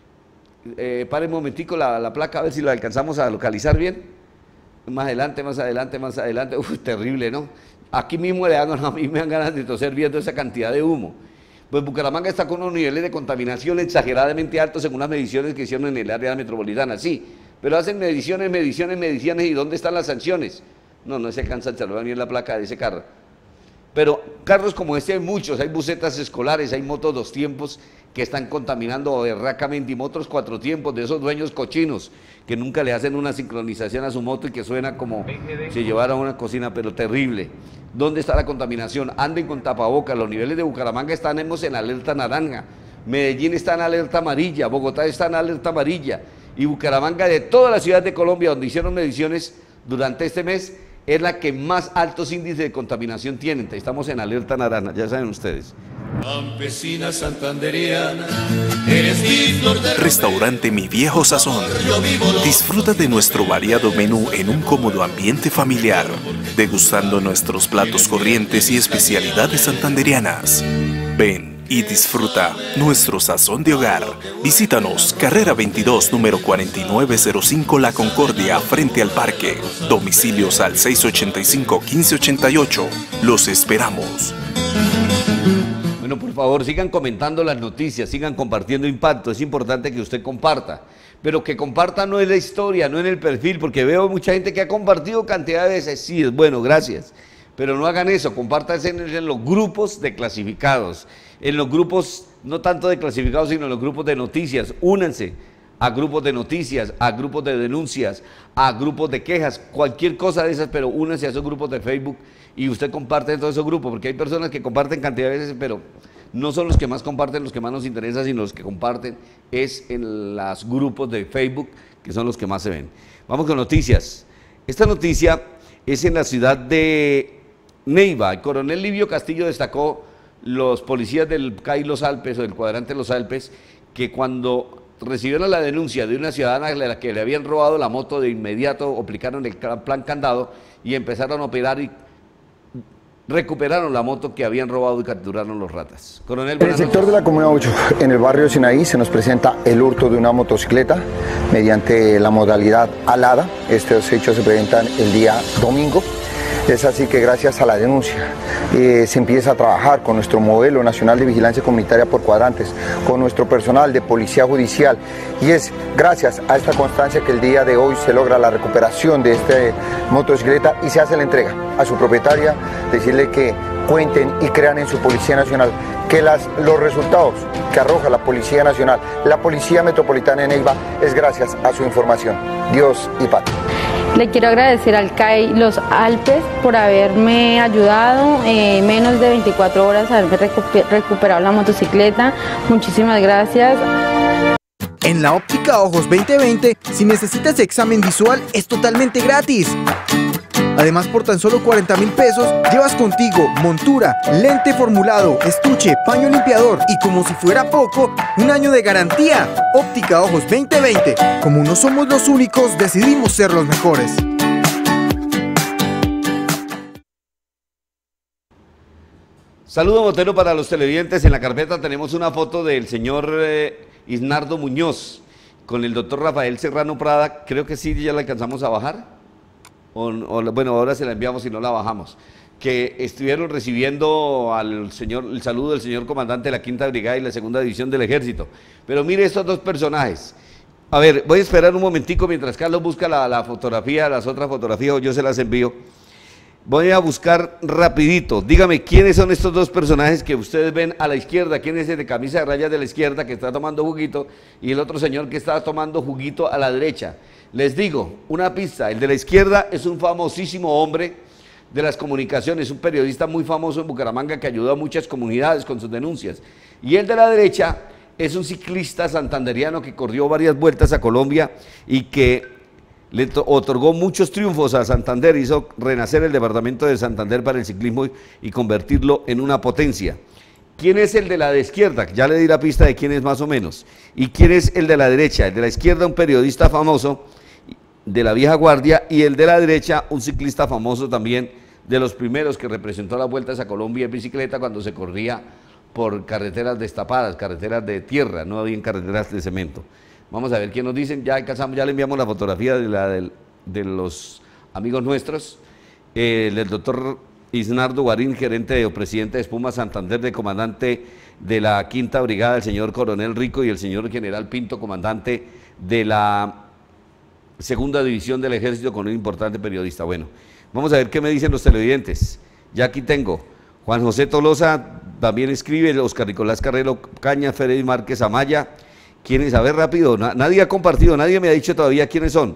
Pare un momentico la placa, a ver si la alcanzamos a localizar bien. Más adelante, más adelante, más adelante. Uf, terrible, ¿no? Aquí mismo a mí me dan ganas de toser viendo esa cantidad de humo. Pues Bucaramanga está con unos niveles de contaminación exageradamente altos según las mediciones que hicieron en el área metropolitana, sí, pero hacen mediciones, ¿y dónde están las sanciones? No se alcanza a observar ni en la placa de ese carro. Pero carros como este hay muchos, hay busetas escolares, hay motos 2 tiempos que están contaminando berracamente y motos 4 tiempos de esos dueños cochinos que nunca le hacen una sincronización a su moto y que suena como si llevara una cocina, pero terrible. ¿Dónde está la contaminación? Anden con tapabocas, los niveles de Bucaramanga estamos en alerta naranja, Medellín está en alerta amarilla, Bogotá está en alerta amarilla y Bucaramanga, de todas las ciudades de Colombia donde hicieron mediciones durante este mes, es la que más altos índices de contaminación tienen. Estamos en alerta naranja, ya saben ustedes. Campesina santanderiana, eres mi flor de Restaurante Mi Viejo Sazón. Disfruta de nuestro variado menú en un cómodo ambiente familiar, degustando nuestros platos corrientes y especialidades santanderianas. Ven y disfruta nuestro sazón de hogar. Visítanos, carrera 22, número 4905 La Concordia, frente al parque. Domicilios al 685-1588. Los esperamos. Bueno, por favor, sigan comentando las noticias, sigan compartiendo impacto. Es importante que usted comparta, pero que comparta no en la historia, no en el perfil, porque veo mucha gente que ha compartido cantidad de veces. Sí, es bueno, gracias. Pero no hagan eso, compártanse en los grupos de clasificados, en los grupos, no tanto de clasificados, sino en los grupos de noticias. Únanse a grupos de noticias, a grupos de denuncias, a grupos de quejas, cualquier cosa de esas, pero únanse a esos grupos de Facebook y usted comparte en todos esos grupos, porque hay personas que comparten cantidad de veces, pero no son los que más comparten, los que más nos interesan, sino los que comparten es en los grupos de Facebook, que son los que más se ven. Vamos con noticias. Esta noticia es en la ciudad de Neiva. El coronel Livio Castillo destacó los policías del CAI Los Alpes o del cuadrante Los Alpes que cuando recibieron la denuncia de una ciudadana a la que le habían robado la moto, de inmediato aplicaron el plan candado y empezaron a operar y recuperaron la moto que habían robado y capturaron los ratas. Coronel, en el sector de la Comuna 8, en el barrio Sinaí, se nos presenta el hurto de una motocicleta mediante la modalidad alada. Estos hechos se presentan el día domingo. Es así que gracias a la denuncia se empieza a trabajar con nuestro modelo nacional de vigilancia comunitaria por cuadrantes, con nuestro personal de policía judicial, y es gracias a esta constancia que el día de hoy se logra la recuperación de esta motocicleta y se hace la entrega a su propietaria, decirle que cuenten y crean en su Policía Nacional, que los resultados que arroja la Policía Nacional, la Policía Metropolitana de Neiva, es gracias a su información. Dios y patria. Le quiero agradecer al CAI Los Alpes por haberme ayudado en menos de 24 horas, haberme recuperado la motocicleta. Muchísimas gracias. En la óptica Ojos 2020, si necesitas examen visual, es totalmente gratis. Además, por tan solo 40.000 pesos, llevas contigo montura, lente formulado, estuche, paño limpiador y, como si fuera poco, 1 año de garantía. Óptica Ojos 2020. Como no somos los únicos, decidimos ser los mejores. Saludo motero para los televidentes. En la carpeta tenemos una foto del señor Isnardo Muñoz con el doctor Rafael Serrano Prada. Creo que sí, ya la alcanzamos a bajar. Bueno, ahora se la enviamos y no la bajamos, que estuvieron recibiendo el saludo del señor comandante de la 5ª Brigada y la 2ª División del Ejército. Pero mire estos dos personajes. A ver, voy a esperar un momentico mientras Carlos busca la fotografía, las otras fotografías, o yo se las envío. Voy a buscar rapidito. Dígame, ¿quiénes son estos dos personajes que ustedes ven a la izquierda? ¿Quién es el de camisa de rayas de la izquierda que está tomando juguito? Y el otro señor que está tomando juguito a la derecha. Les digo, una pista, el de la izquierda es un famosísimo hombre de las comunicaciones, un periodista muy famoso en Bucaramanga que ayudó a muchas comunidades con sus denuncias. Y el de la derecha es un ciclista santanderiano que corrió varias vueltas a Colombia y que le otorgó muchos triunfos a Santander, hizo renacer el departamento de Santander para el ciclismo y convertirlo en una potencia. ¿Quién es el de la izquierda? Ya le di la pista de quién es más o menos. ¿Y quién es el de la derecha? El de la izquierda, un periodista famoso de la vieja guardia, y el de la derecha, un ciclista famoso también, de los primeros que representó las vueltas a Colombia en bicicleta cuando se corría por carreteras destapadas, carreteras de tierra, no había carreteras de cemento. Vamos a ver qué nos dicen. Ya alcanzamos, ya le enviamos la fotografía de los amigos nuestros, del doctor Isnardo Guarín, gerente o presidente de Espuma Santander, de comandante de la Quinta Brigada, el señor Coronel Rico, y el señor General Pinto, comandante de la Segunda División del Ejército, con un importante periodista. Bueno, vamos a ver qué me dicen los televidentes. Ya aquí tengo. Juan José Tolosa también escribe, Oscar Nicolás Carrero Caña, Freddy Márquez Amaya. ¿Quiénes? A ver rápido, nadie ha compartido, nadie me ha dicho todavía quiénes son.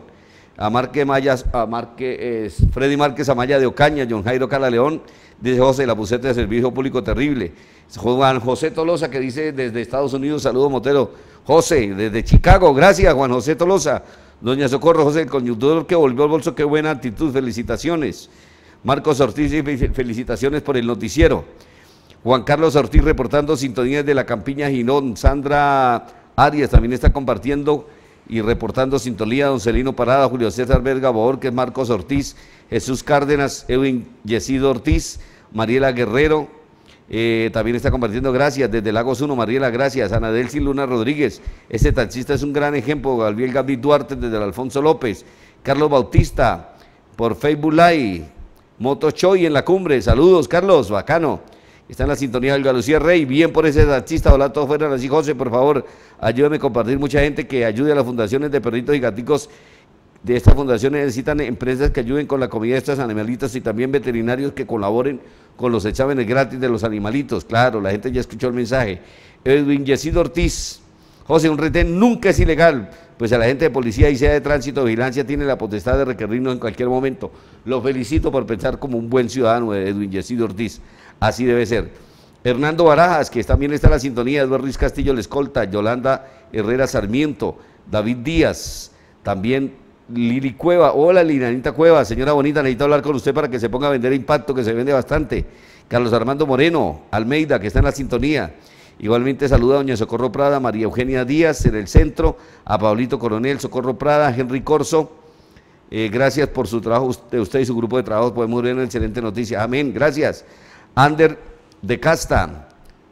Freddy Márquez Amaya de Ocaña, John Jairo Cala León, dice José, la buceta de servicio público terrible. Juan José Tolosa, que dice desde Estados Unidos, saludo Motero. José, desde Chicago, gracias Juan José Tolosa. Doña Socorro, José, el conductor que volvió al bolso, qué buena actitud, felicitaciones. Marcos Ortiz, felicitaciones por el noticiero. Juan Carlos Ortiz reportando sintonías de la Campiña Ginón. Sandra Arias también está compartiendo y reportando sintonía. Don Celino Parada, Julio César Verga Borges, Marcos Ortiz, Jesús Cárdenas, Edwin Yesido Ortiz, Mariela Guerrero, también está compartiendo, gracias, desde Lagos 1, Mariela, gracias. Ana Delcy Luna Rodríguez, ese taxista es un gran ejemplo. Gabriel Gabriel Duarte, desde el Alfonso López. Carlos Bautista, por Facebook Live. Moto Choy en la cumbre, saludos Carlos, bacano. Está en la sintonía del Galucía Rey, bien por ese taxista, ojalá todos fueran así. José, por favor, ayúdame a compartir, mucha gente que ayude a las fundaciones de perritos y gaticos. De estas fundaciones necesitan empresas que ayuden con la comida de estos animalitos y también veterinarios que colaboren con los exámenes gratis de los animalitos. Claro, la gente ya escuchó el mensaje. Edwin Yesido Ortiz, José, un retén nunca es ilegal, pues a la gente de policía y sea de tránsito, vigilancia, tiene la potestad de requerirnos en cualquier momento. Lo felicito por pensar como un buen ciudadano, Edwin Yesido Ortiz, así debe ser. Hernando Barajas, que también está en la sintonía, Eduardo Ruiz Castillo, la escolta, Yolanda Herrera Sarmiento, David Díaz, también Lili Cueva. Hola Linanita Cueva, señora bonita, necesito hablar con usted para que se ponga a vender Impacto, que se vende bastante. Carlos Armando Moreno Almeida, que está en la sintonía. Igualmente saluda a doña Socorro Prada, María Eugenia Díaz en el centro, a Pablito Coronel, Socorro Prada, Henry Corso. Gracias por su trabajo, usted y su grupo de trabajo, podemos ver una excelente noticia. Amén, gracias. Ander de Casta,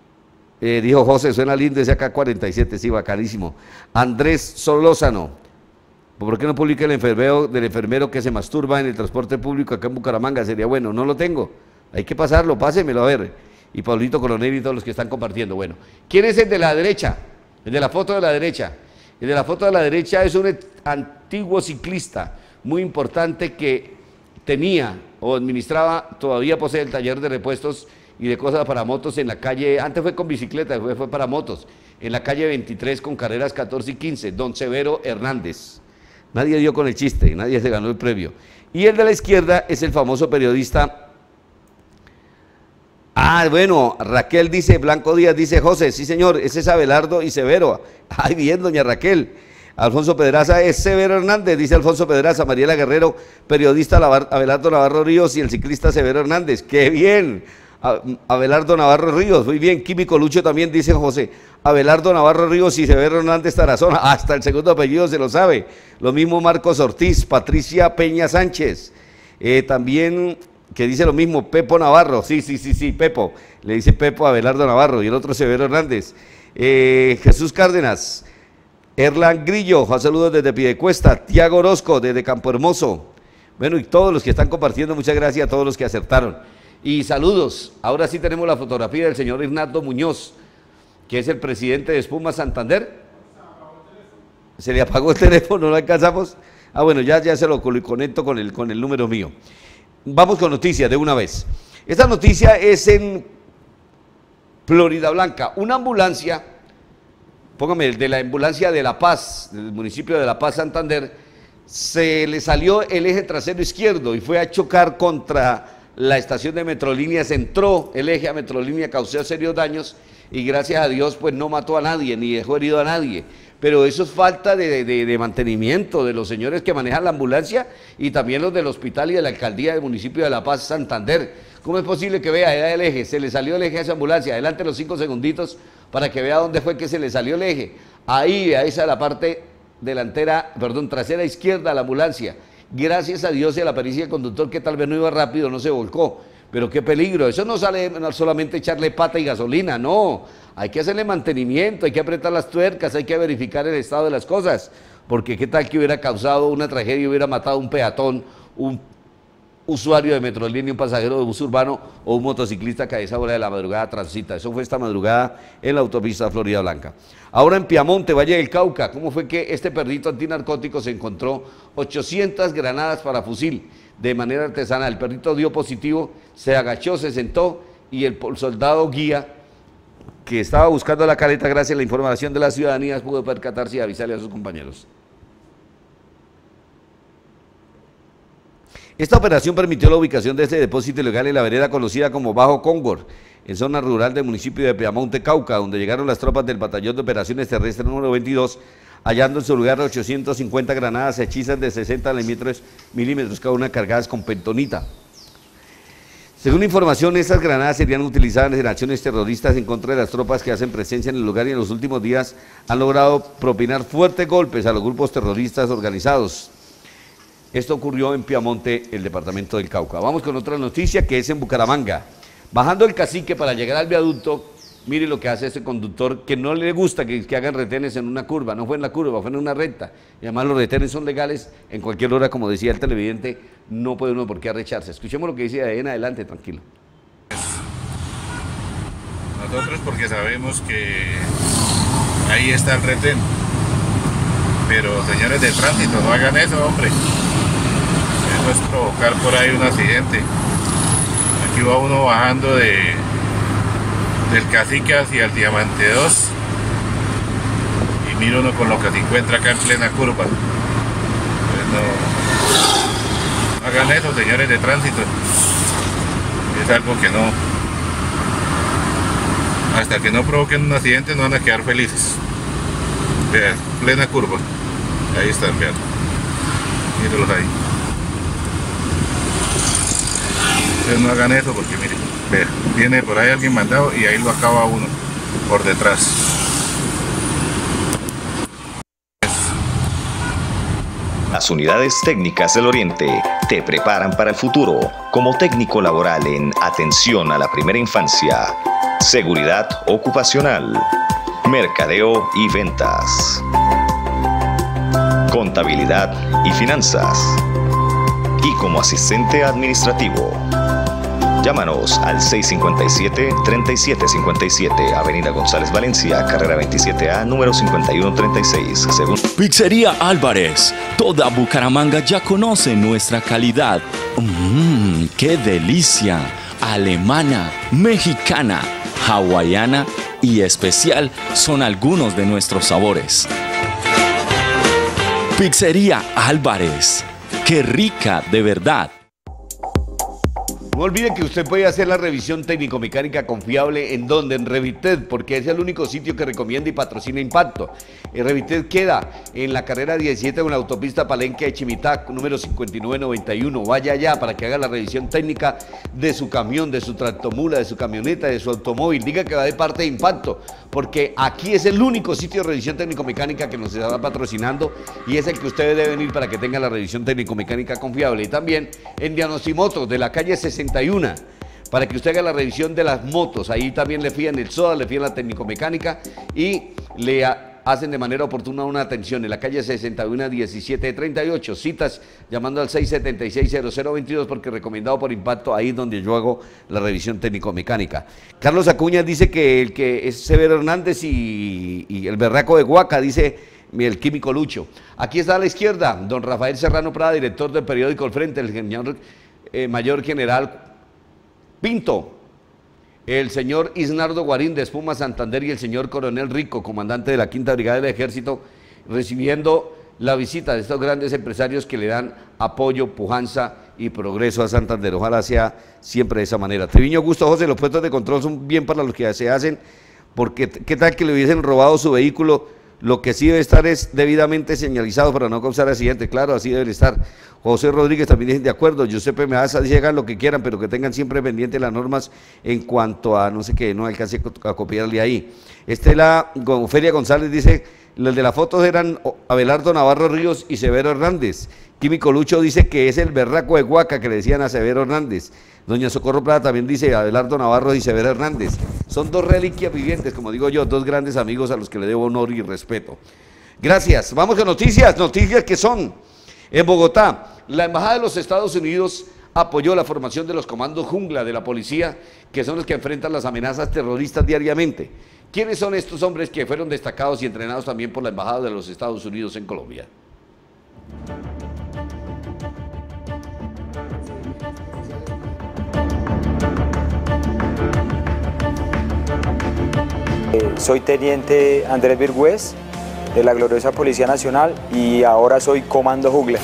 dijo José, suena lindo ese AK-47, sí, bacanísimo. Andrés Solózano, ¿por qué no publica el enfermero del enfermero que se masturba en el transporte público acá en Bucaramanga? Sería bueno, no lo tengo, hay que pasarlo, pásemelo a ver. Y Pablito Coronel y todos los que están compartiendo. Bueno, ¿quién es el de la derecha? El de la foto de la derecha. El de la foto de la derecha es un antiguo ciclista muy importante que tenía o administraba, todavía posee el taller de repuestos y de cosas para motos en la calle, antes fue con bicicleta, fue para motos, en la calle 23 con carreras 14 y 15, don Severo Hernández. Nadie dio con el chiste, nadie se ganó el premio. Y el de la izquierda es el famoso periodista. Bueno, Raquel dice, Blanco Díaz dice, José, sí señor, ese es Abelardo y Severo. Ay, bien, doña Raquel. Alfonso Pedraza es Severo Hernández, dice Alfonso Pedraza. Mariela Guerrero, periodista Abelardo Navarro Ríos y el ciclista Severo Hernández. ¡Qué bien! Abelardo Navarro Ríos, muy bien. Químico Lucho también dice José. Abelardo Navarro Ríos y Severo Hernández Tarazona, hasta el segundo apellido se lo sabe. Lo mismo Marcos Ortiz, Patricia Peña Sánchez. También, que dice lo mismo, Pepo Navarro, sí, Pepo, le dice Pepo a Abelardo Navarro y el otro Severo Hernández. Jesús Cárdenas, Erlan Grillo, saludos desde Piedecuesta, Tiago Orozco desde Campo Hermoso. Bueno, y todos los que están compartiendo, muchas gracias a todos los que acertaron. Y saludos, ahora sí tenemos la fotografía del señor Hernando Muñoz, que es el presidente de Espuma Santander. Se le apagó el teléfono, no lo alcanzamos. Bueno, ya se lo conecto con el número mío. Vamos con noticias de una vez. Esta noticia es en Florida Blanca. Una ambulancia, póngame, de la ambulancia de La Paz, del municipio de La Paz, Santander, se le salió el eje trasero izquierdo y fue a chocar contra la estación de Metrolínea. Se entró el eje a Metrolínea, causó serios daños y gracias a Dios pues no mató a nadie ni dejó herido a nadie. pero eso es falta de mantenimiento de los señores que manejan la ambulancia y también los del hospital y de la alcaldía del municipio de La Paz, Santander. ¿Cómo es posible que vea, era el eje, se le salió el eje a esa ambulancia, adelante los 5 segunditos para que vea dónde fue que se le salió el eje? Ahí, a esa la parte trasera izquierda de la ambulancia. Gracias a Dios y a la pericia del conductor que tal vez no iba rápido, no se volcó. Pero qué peligro, eso no sale solamente echarle pata y gasolina, no. Hay que hacerle mantenimiento, hay que apretar las tuercas, hay que verificar el estado de las cosas. Porque qué tal que hubiera causado una tragedia, hubiera matado a un peatón, un usuario de Metrolínea, un pasajero de bus urbano o un motociclista que a esa hora de la madrugada transita. Eso fue esta madrugada en la autopista Florida Blanca. Ahora en Piamonte, Valle del Cauca, ¿cómo fue que este perrito antinarcótico se encontró 800 granadas para fusil de manera artesanal? El perrito dio positivo, se agachó, se sentó y el soldado guía que estaba buscando la caleta, gracias a la información de la ciudadanía, pudo percatarse y avisarle a sus compañeros. Esta operación permitió la ubicación de este depósito ilegal en la vereda conocida como Bajo Cóngor, en zona rural del municipio de Piamonte, Cauca, donde llegaron las tropas del Batallón de Operaciones Terrestres número 22, hallando en su lugar 850 granadas hechizas de 60 milímetros, cada una cargadas con pentonita. Según información, estas granadas serían utilizadas en acciones terroristas en contra de las tropas que hacen presencia en el lugar y en los últimos días han logrado propinar fuertes golpes a los grupos terroristas organizados. Esto ocurrió en Piamonte, el departamento del Cauca. Vamos con otra noticia que es en Bucaramanga. Bajando el Cacique para llegar al viaducto, mire lo que hace este conductor que no le gusta que hagan retenes en una curva. No fue en la curva, fue en una recta. Y además los retenes son legales en cualquier hora, como decía el televidente, no puede uno por qué arrecharse. Escuchemos lo que dice de ahí en adelante, tranquilo. Nosotros porque sabemos que ahí está el retén. Pero señores de tránsito, no hagan eso, hombre. Eso es provocar por ahí un accidente. Aquí va uno bajando del Cacique hacia el Diamante 2 y mira uno con lo que se encuentra acá en plena curva. Pues no hagan eso, señores de tránsito. Es algo que no, hasta que no provoquen un accidente no van a quedar felices. Vean, plena curva. Ahí están, vean. Mírenlos ahí. Ustedes no hagan eso porque miren, vean, viene por ahí alguien mandado y ahí lo acaba uno por detrás. Las unidades técnicas del Oriente te preparan para el futuro como técnico laboral en atención a la primera infancia, seguridad ocupacional, mercadeo y ventas, contabilidad y finanzas, y como asistente administrativo. Llámanos al 657-3757, Avenida González Valencia, carrera 27A, número 5136. Pizzería Álvarez. Toda Bucaramanga ya conoce nuestra calidad. ¡Qué delicia! Alemana, mexicana, hawaiana y especial son algunos de nuestros sabores. Pizzería Álvarez. ¡Qué rica de verdad! No olvide que usted puede hacer la revisión técnico-mecánica confiable en donde, en Revited, porque es el único sitio que recomienda y patrocina Impacto. Revited queda en la carrera 17 con la autopista Palenque de Chimitá, número 5991. Vaya allá para que haga la revisión técnica de su camión, de su tractomula, de su camioneta, de su automóvil. Diga que va de parte de Impacto, porque aquí es el único sitio de revisión técnico-mecánica que nos está patrocinando y es el que usted debe venir para que tenga la revisión técnico-mecánica confiable. Y también en Dianosimoto, de la calle 61, para que usted haga la revisión de las motos. Ahí también le fían el SOA, le fían la técnico-mecánica y le hacen de manera oportuna una atención en la calle 61 1738. Citas llamando al 676-0022 porque recomendado por Impacto, ahí es donde yo hago la revisión técnico-mecánica. Carlos Acuña dice que el que es Severo Hernández y el berraco de Huaca, dice el químico Lucho. Aquí está a la izquierda don Rafael Serrano Prada, director del periódico El Frente, el señor mayor general Pinto, el señor Isnardo Guarín de Espuma Santander y el señor coronel Rico, comandante de la Quinta Brigada del Ejército, recibiendo la visita de estos grandes empresarios que le dan apoyo, pujanza y progreso a Santander. Ojalá sea siempre de esa manera. Treviño Augusto José, los puestos de control son bien para los que se hacen, porque qué tal que le hubiesen robado su vehículo, Lo que sí debe estar es debidamente señalizado para no causar accidentes. Claro, así debe estar. José Rodríguez también dice de acuerdo. Giuseppe Meaza dice hagan lo que quieran, pero que tengan siempre pendiente las normas en cuanto a no sé qué, no alcance a copiarle ahí. Ofelia González dice, los de las fotos eran Abelardo Navarro Ríos y Severo Hernández. Químico Lucho dice que es el berraco de Huaca que le decían a Severo Hernández. Doña Socorro Plata también dice Abelardo Navarro y Severo Hernández. Son dos reliquias vivientes, como digo yo, dos grandes amigos a los que le debo honor y respeto. Gracias. Vamos con noticias que son. En Bogotá, la Embajada de los Estados Unidos apoyó la formación de los comandos Jungla de la policía, que son los que enfrentan las amenazas terroristas diariamente. ¿Quiénes son estos hombres que fueron destacados y entrenados también por la Embajada de los Estados Unidos en Colombia? Soy teniente Andrés Virgüez de la gloriosa Policía Nacional y ahora soy Comando Jungla.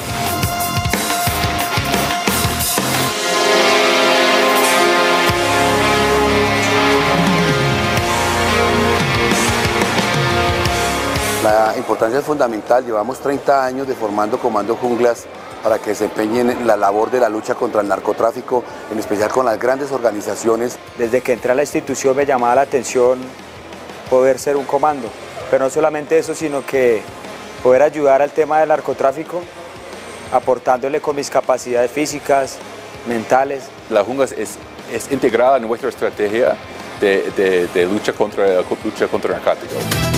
La importancia es fundamental, llevamos 30 años de formando Comando Junglas para que desempeñen la labor de la lucha contra el narcotráfico, en especial con las grandes organizaciones. Desde que entré a la institución me llamaba la atención poder ser un comando, pero no solamente eso, sino que poder ayudar al tema del narcotráfico, aportándole con mis capacidades físicas, mentales. La Jungla es integrada en nuestra estrategia de lucha contra el narcotráfico.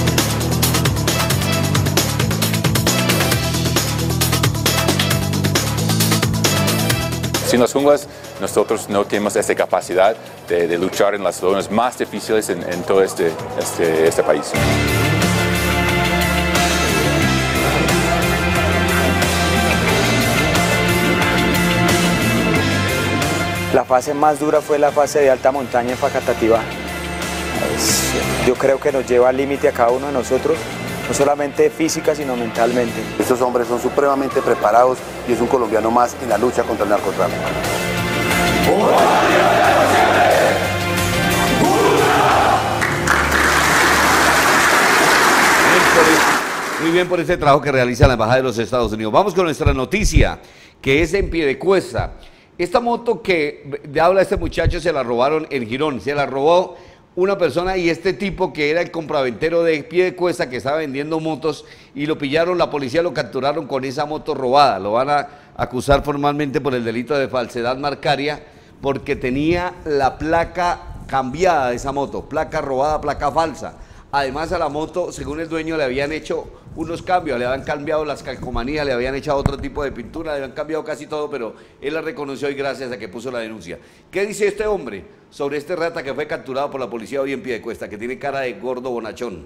Sin las junglas, nosotros no tenemos esa capacidad de luchar en las zonas más difíciles en todo este país. La fase más dura fue la fase de alta montaña en Facatativá. Yo creo que nos lleva al límite a cada uno de nosotros, no solamente física, sino mentalmente. Estos hombres son supremamente preparados y es un colombiano más en la lucha contra el narcotráfico. Muy bien por este trabajo que realiza la Embajada de los Estados Unidos. Vamos con nuestra noticia, que es en Piedecuesta. Esta moto que habla este muchacho se la robaron en Girón, se la robó una persona y este tipo que era el compraventero de Piedecuesta que estaba vendiendo motos y lo pillaron, la policía lo capturaron con esa moto robada. Lo van a acusar formalmente por el delito de falsedad marcaria porque tenía la placa cambiada de esa moto, placa robada, placa falsa. Además a la moto, según el dueño, le habían hecho unos cambios, le habían cambiado las calcomanías, le habían echado otro tipo de pintura, le habían cambiado casi todo, pero él la reconoció y gracias a que puso la denuncia. ¿Qué dice este hombre sobre este rata que fue capturado por la policía hoy en Piedecuesta, que tiene cara de gordo bonachón?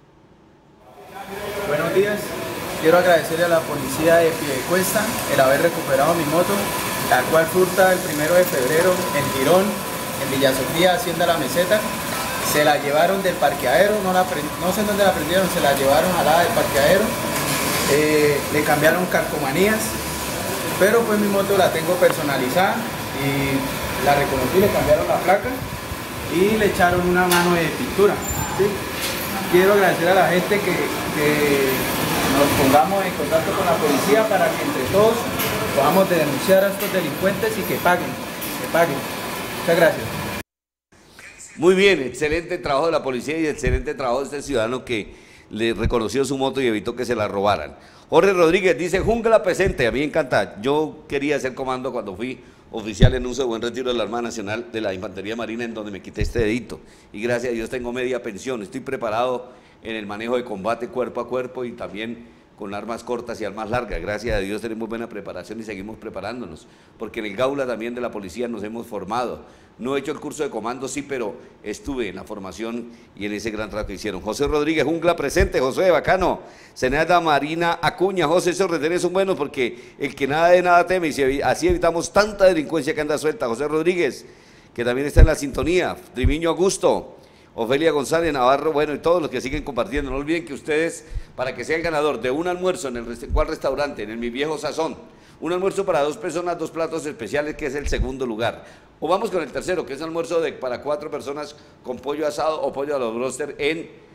Buenos días, quiero agradecerle a la policía de Piedecuesta el haber recuperado mi moto, la cual furta el 1 de febrero en Girón, en Villa Sofía, Hacienda La Meseta. Se la llevaron del parqueadero, no sé en dónde la prendieron, se la llevaron jalada del parqueadero, le cambiaron calcomanías, pero pues mi moto la tengo personalizada y la reconocí, le cambiaron la placa y le echaron una mano de pintura. ¿Sí? Quiero agradecer a la gente que nos pongamos en contacto con la policía para que entre todos podamos denunciar a estos delincuentes y que paguen, Muchas gracias. Muy bien, excelente trabajo de la policía y excelente trabajo de este ciudadano que le reconoció su moto y evitó que se la robaran. Jorge Rodríguez dice, Jungla presente, a mí me encanta. Yo quería ser comando cuando fui oficial en uso de buen retiro de la Armada Nacional de la Infantería Marina, en donde me quité este dedito. Y gracias a Dios tengo media pensión, estoy preparado en el manejo de combate cuerpo a cuerpo y también con armas cortas y armas largas. Gracias a Dios tenemos buena preparación y seguimos preparándonos, porque en el Gaula también de la policía nos hemos formado. No he hecho el curso de comando, sí, pero estuve en la formación y en ese gran trato que hicieron. José Rodríguez, Jungla presente, José, bacano. Senada Marina Acuña, José, esos retenes son buenos porque el que nada de nada teme y así evitamos tanta delincuencia que anda suelta. José Rodríguez, que también está en la sintonía. Triviño Augusto, Ofelia González Navarro, bueno, y todos los que siguen compartiendo. No olviden que ustedes, para que sea el ganador de un almuerzo en ¿cuál restaurante? En el Mi Viejo Sazón. Un almuerzo para 2 personas, 2 platos especiales, que es el segundo lugar. O vamos con el tercero, que es almuerzo para 4 personas con pollo asado o pollo a los broster en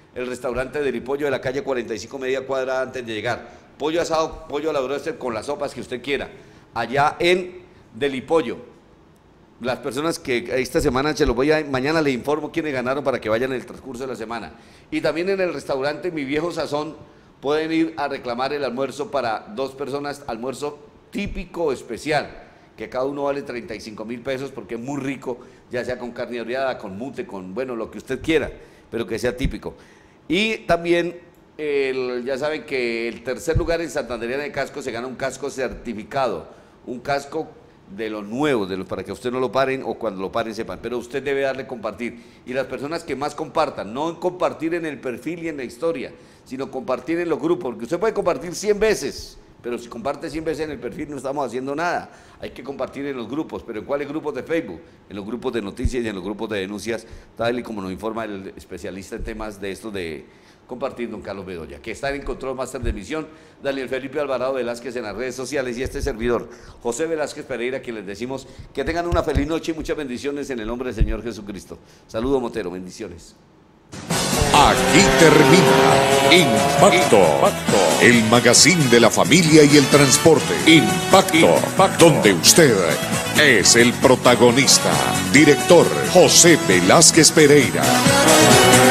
el restaurante del Pollo de la calle 45, media cuadra antes de llegar. Pollo asado, pollo a la broster con las sopas que usted quiera. Allá en Delipollo. Las personas que esta semana mañana les informo quiénes ganaron para que vayan en el transcurso de la semana. Y también en el restaurante Mi Viejo Sazón pueden ir a reclamar el almuerzo para 2 personas, almuerzo típico especial, que cada uno vale 35.000 pesos porque es muy rico, ya sea con carne oreada, con mute, con bueno, lo que usted quiera, pero que sea típico. Y también, ya saben que el tercer lugar en Santanderiana de Casco se gana un casco certificado, un casco de los nuevos, para que usted no lo paren o cuando lo paren sepan, pero usted debe darle compartir. Y las personas que más compartan, no compartir en el perfil y en la historia, sino compartir en los grupos, porque usted puede compartir 100 veces, pero si comparte 100 veces en el perfil no estamos haciendo nada. Hay que compartir en los grupos, pero ¿en cuáles grupos de Facebook? En los grupos de noticias y en los grupos de denuncias, tal y como nos informa el especialista en temas de esto de compartir, don Carlos Bedoya, que está en Control Master de Emisión, Daniel Felipe Alvarado Velázquez en las redes sociales y este servidor, José Velázquez Pereira, que les decimos que tengan una feliz noche y muchas bendiciones en el nombre del Señor Jesucristo. Saludo Motero, bendiciones. Aquí termina Impacto, el magazine de la familia y el transporte. Impacto, donde usted es el protagonista. Director José Velázquez Pereira.